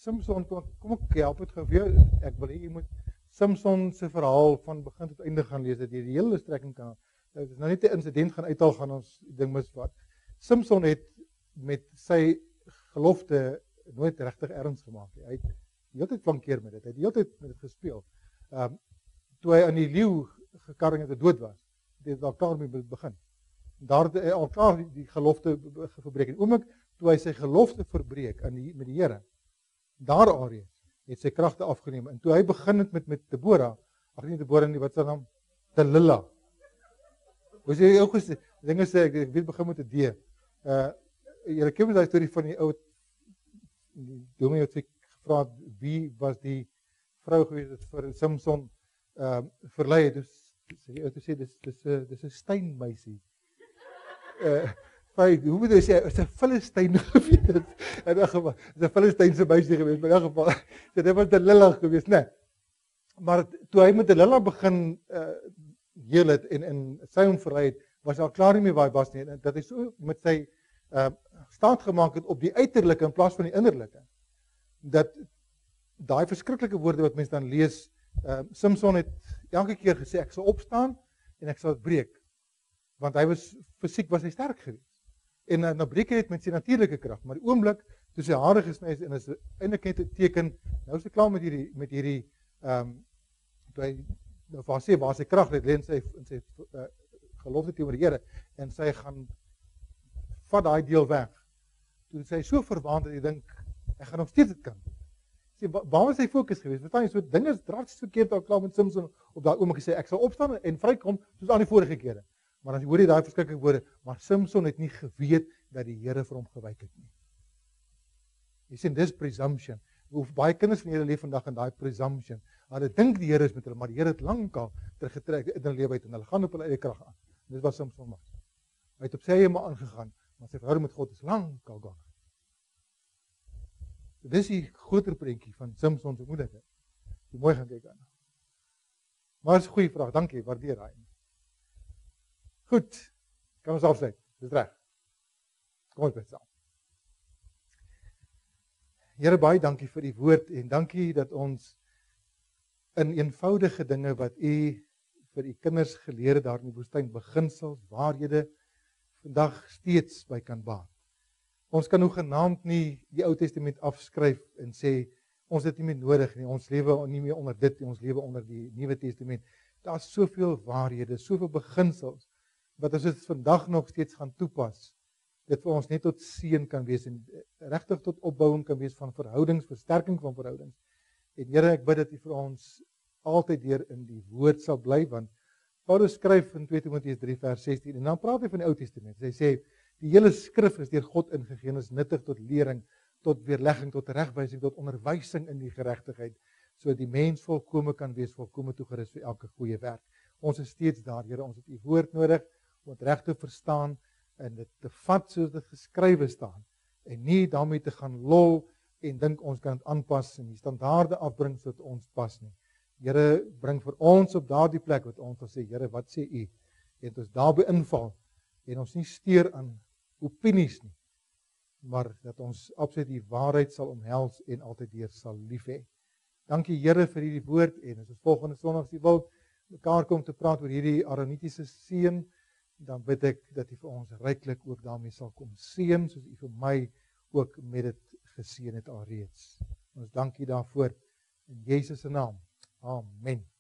Samson, kom ek help het gou vir jou. Ek wil hê jy moet Samson se verhaal van begin tot einde gaan lees, dat jy die hele strekking kan. Dit is nou net 'n insident gaan uithaal, gaan ons die ding misvat. Samson het met sy gelofte nooit regtig erns gemaak nie. Hy het die hele tyd flankeer met dit. Hy het die hele tyd met dit gespeel. Toe hy aan die leeu gekarring het dood was, het hy al klaar mee begin. Daar het hy al klaar die gelofte verbreek. En oomblik toe hy sy gelofte verbreek met die Here, daar alreeds het sy kragte afgeneem. En toe hy begin het met Deborah, ag nie Deborah nie, wat sy naam? Delilah. Hoe sê jy ook gesê, dinge sê ek weet begin met 'n D. Julle ken daai storie van die ou dominee wat gevra het wie was die vrou gewees wat vir Samson verlei het. Dus sy ou sê dis 'n steenmeisie. Hoe moet jy sê, is 'n Filistyn gewees. In 'n geval, is 'n Filistynse meisie gewees, maar in 'n geval, dit was 'n Delilah gewees, né? Maar toe hy met 'n Delilah begin heel het en sy hom verlei het, was hy al klaar nie meer waar hy was nie. En dat hy so met sy staat gemaak het op die uiterlike in plaas van die innerlike. Dat daai verskriklike woorde wat mense dan lees, Samson het elke keer gesê ek sal opstaan en ek sal dit breek. Want hy was fisiek was hy sterk geweest. En nou breek hy dit met sy natuurlike krag, maar die oomblik toe sy hare gesny is en is eintlik net 'n teken, nou is hy klaar met hierdie toe hy nou vir haar sê waar sy krag lê in sy gelofte teenoor die Here en sy gaan vat daai deel weg. Toe sy so verwaand dat hy dink ek gaan nog steeds dit kan. Sê waar was sy fokus geweest? Verstaan jy, so dinge is drastisch verkeerd al klaar met Samson op daai oomblik gesê ek sal opstaan en vrykom soos aan die vorige kere. Maar as jy hoor jy daai verskriklike woorde, maar Samson het nie geweet dat die Here vir hom gewyk het nie. Jy sien dis presumption. Hoe baie kinders van julle leef vandag in daai presumption. Hulle dink die Here is met hulle, maar die Here het lankal teruggetrek in hulle lewe uit en hulle gaan op hulle eie krag aan. Dis wat Samson was. Hy het op sy eie maar aangegaan, maar sy verhouding met God is lankal gaan. Dis die groter prentjie van Samson se moeilikheid. Jy mooi gaan kyk aan. Maar dis 'n goeie vraag. Dankie, waardeer daai. Goed. Kan ons afsluit. Dis reg. Kom ons bid saam. Here, baie dankie vir die woord en dankie dat ons in eenvoudige dinge wat u vir u kinders geleer het daar in die woestyn, beginsels, waarhede vandag steeds by kan baat. Ons kan hoegenaamd nie die Ou Testament afskryf en sê ons het nie meer nodig nie, ons lewe nie meer onder dit nie, ons lewe onder die Nuwe Testament. Daar's soveel waarhede, soveel beginsels wat as dit vandag nog steeds gaan toepas, dit vir ons net tot seën kan wees en regtig tot opbouing kan wees van verhoudings, versterking van verhoudings. En Here, ek bid dat U vir ons altyd deur in die woord sal bly, want Paulus skryf in 2 Timoteus 3 vers 16 en dan praat hy van die Ou Testament. Hy sê die hele skrif is deur God ingegee en is nuttig tot lering, tot weerlegging, tot regwysing, tot onderwysing in die geregtigheid, sodat die mens volkome kan wees, volkome toegerus vir elke goeie werk. Ons is steeds daar, Here, ons het U woord nodig om dit reg te verstaan en dit te vat soos dit geskrywe staan en nie daarmee te gaan lol en dink ons kan dit aanpas en die standaarde afbring sodat ons pas nie. Here, bring vir ons op daardie plek wat ons sal sê, Here, wat sê U? En ons daarby inval en ons nie steur aan opinies nie, maar dat ons absoluut die waarheid sal omhels en altyd weer sal lief hê. Dankie Here vir hierdie woord en as ons volgende Sondag as U wil mekaar kom te praat oor hierdie Aaronitiese seën, dan bid ek dat U vir ons ryklik ook daarmee sal kom seën, soos U vir my ook met dit geseën het alreeds. Ons dankie daarvoor in Jesus se naam. Amen.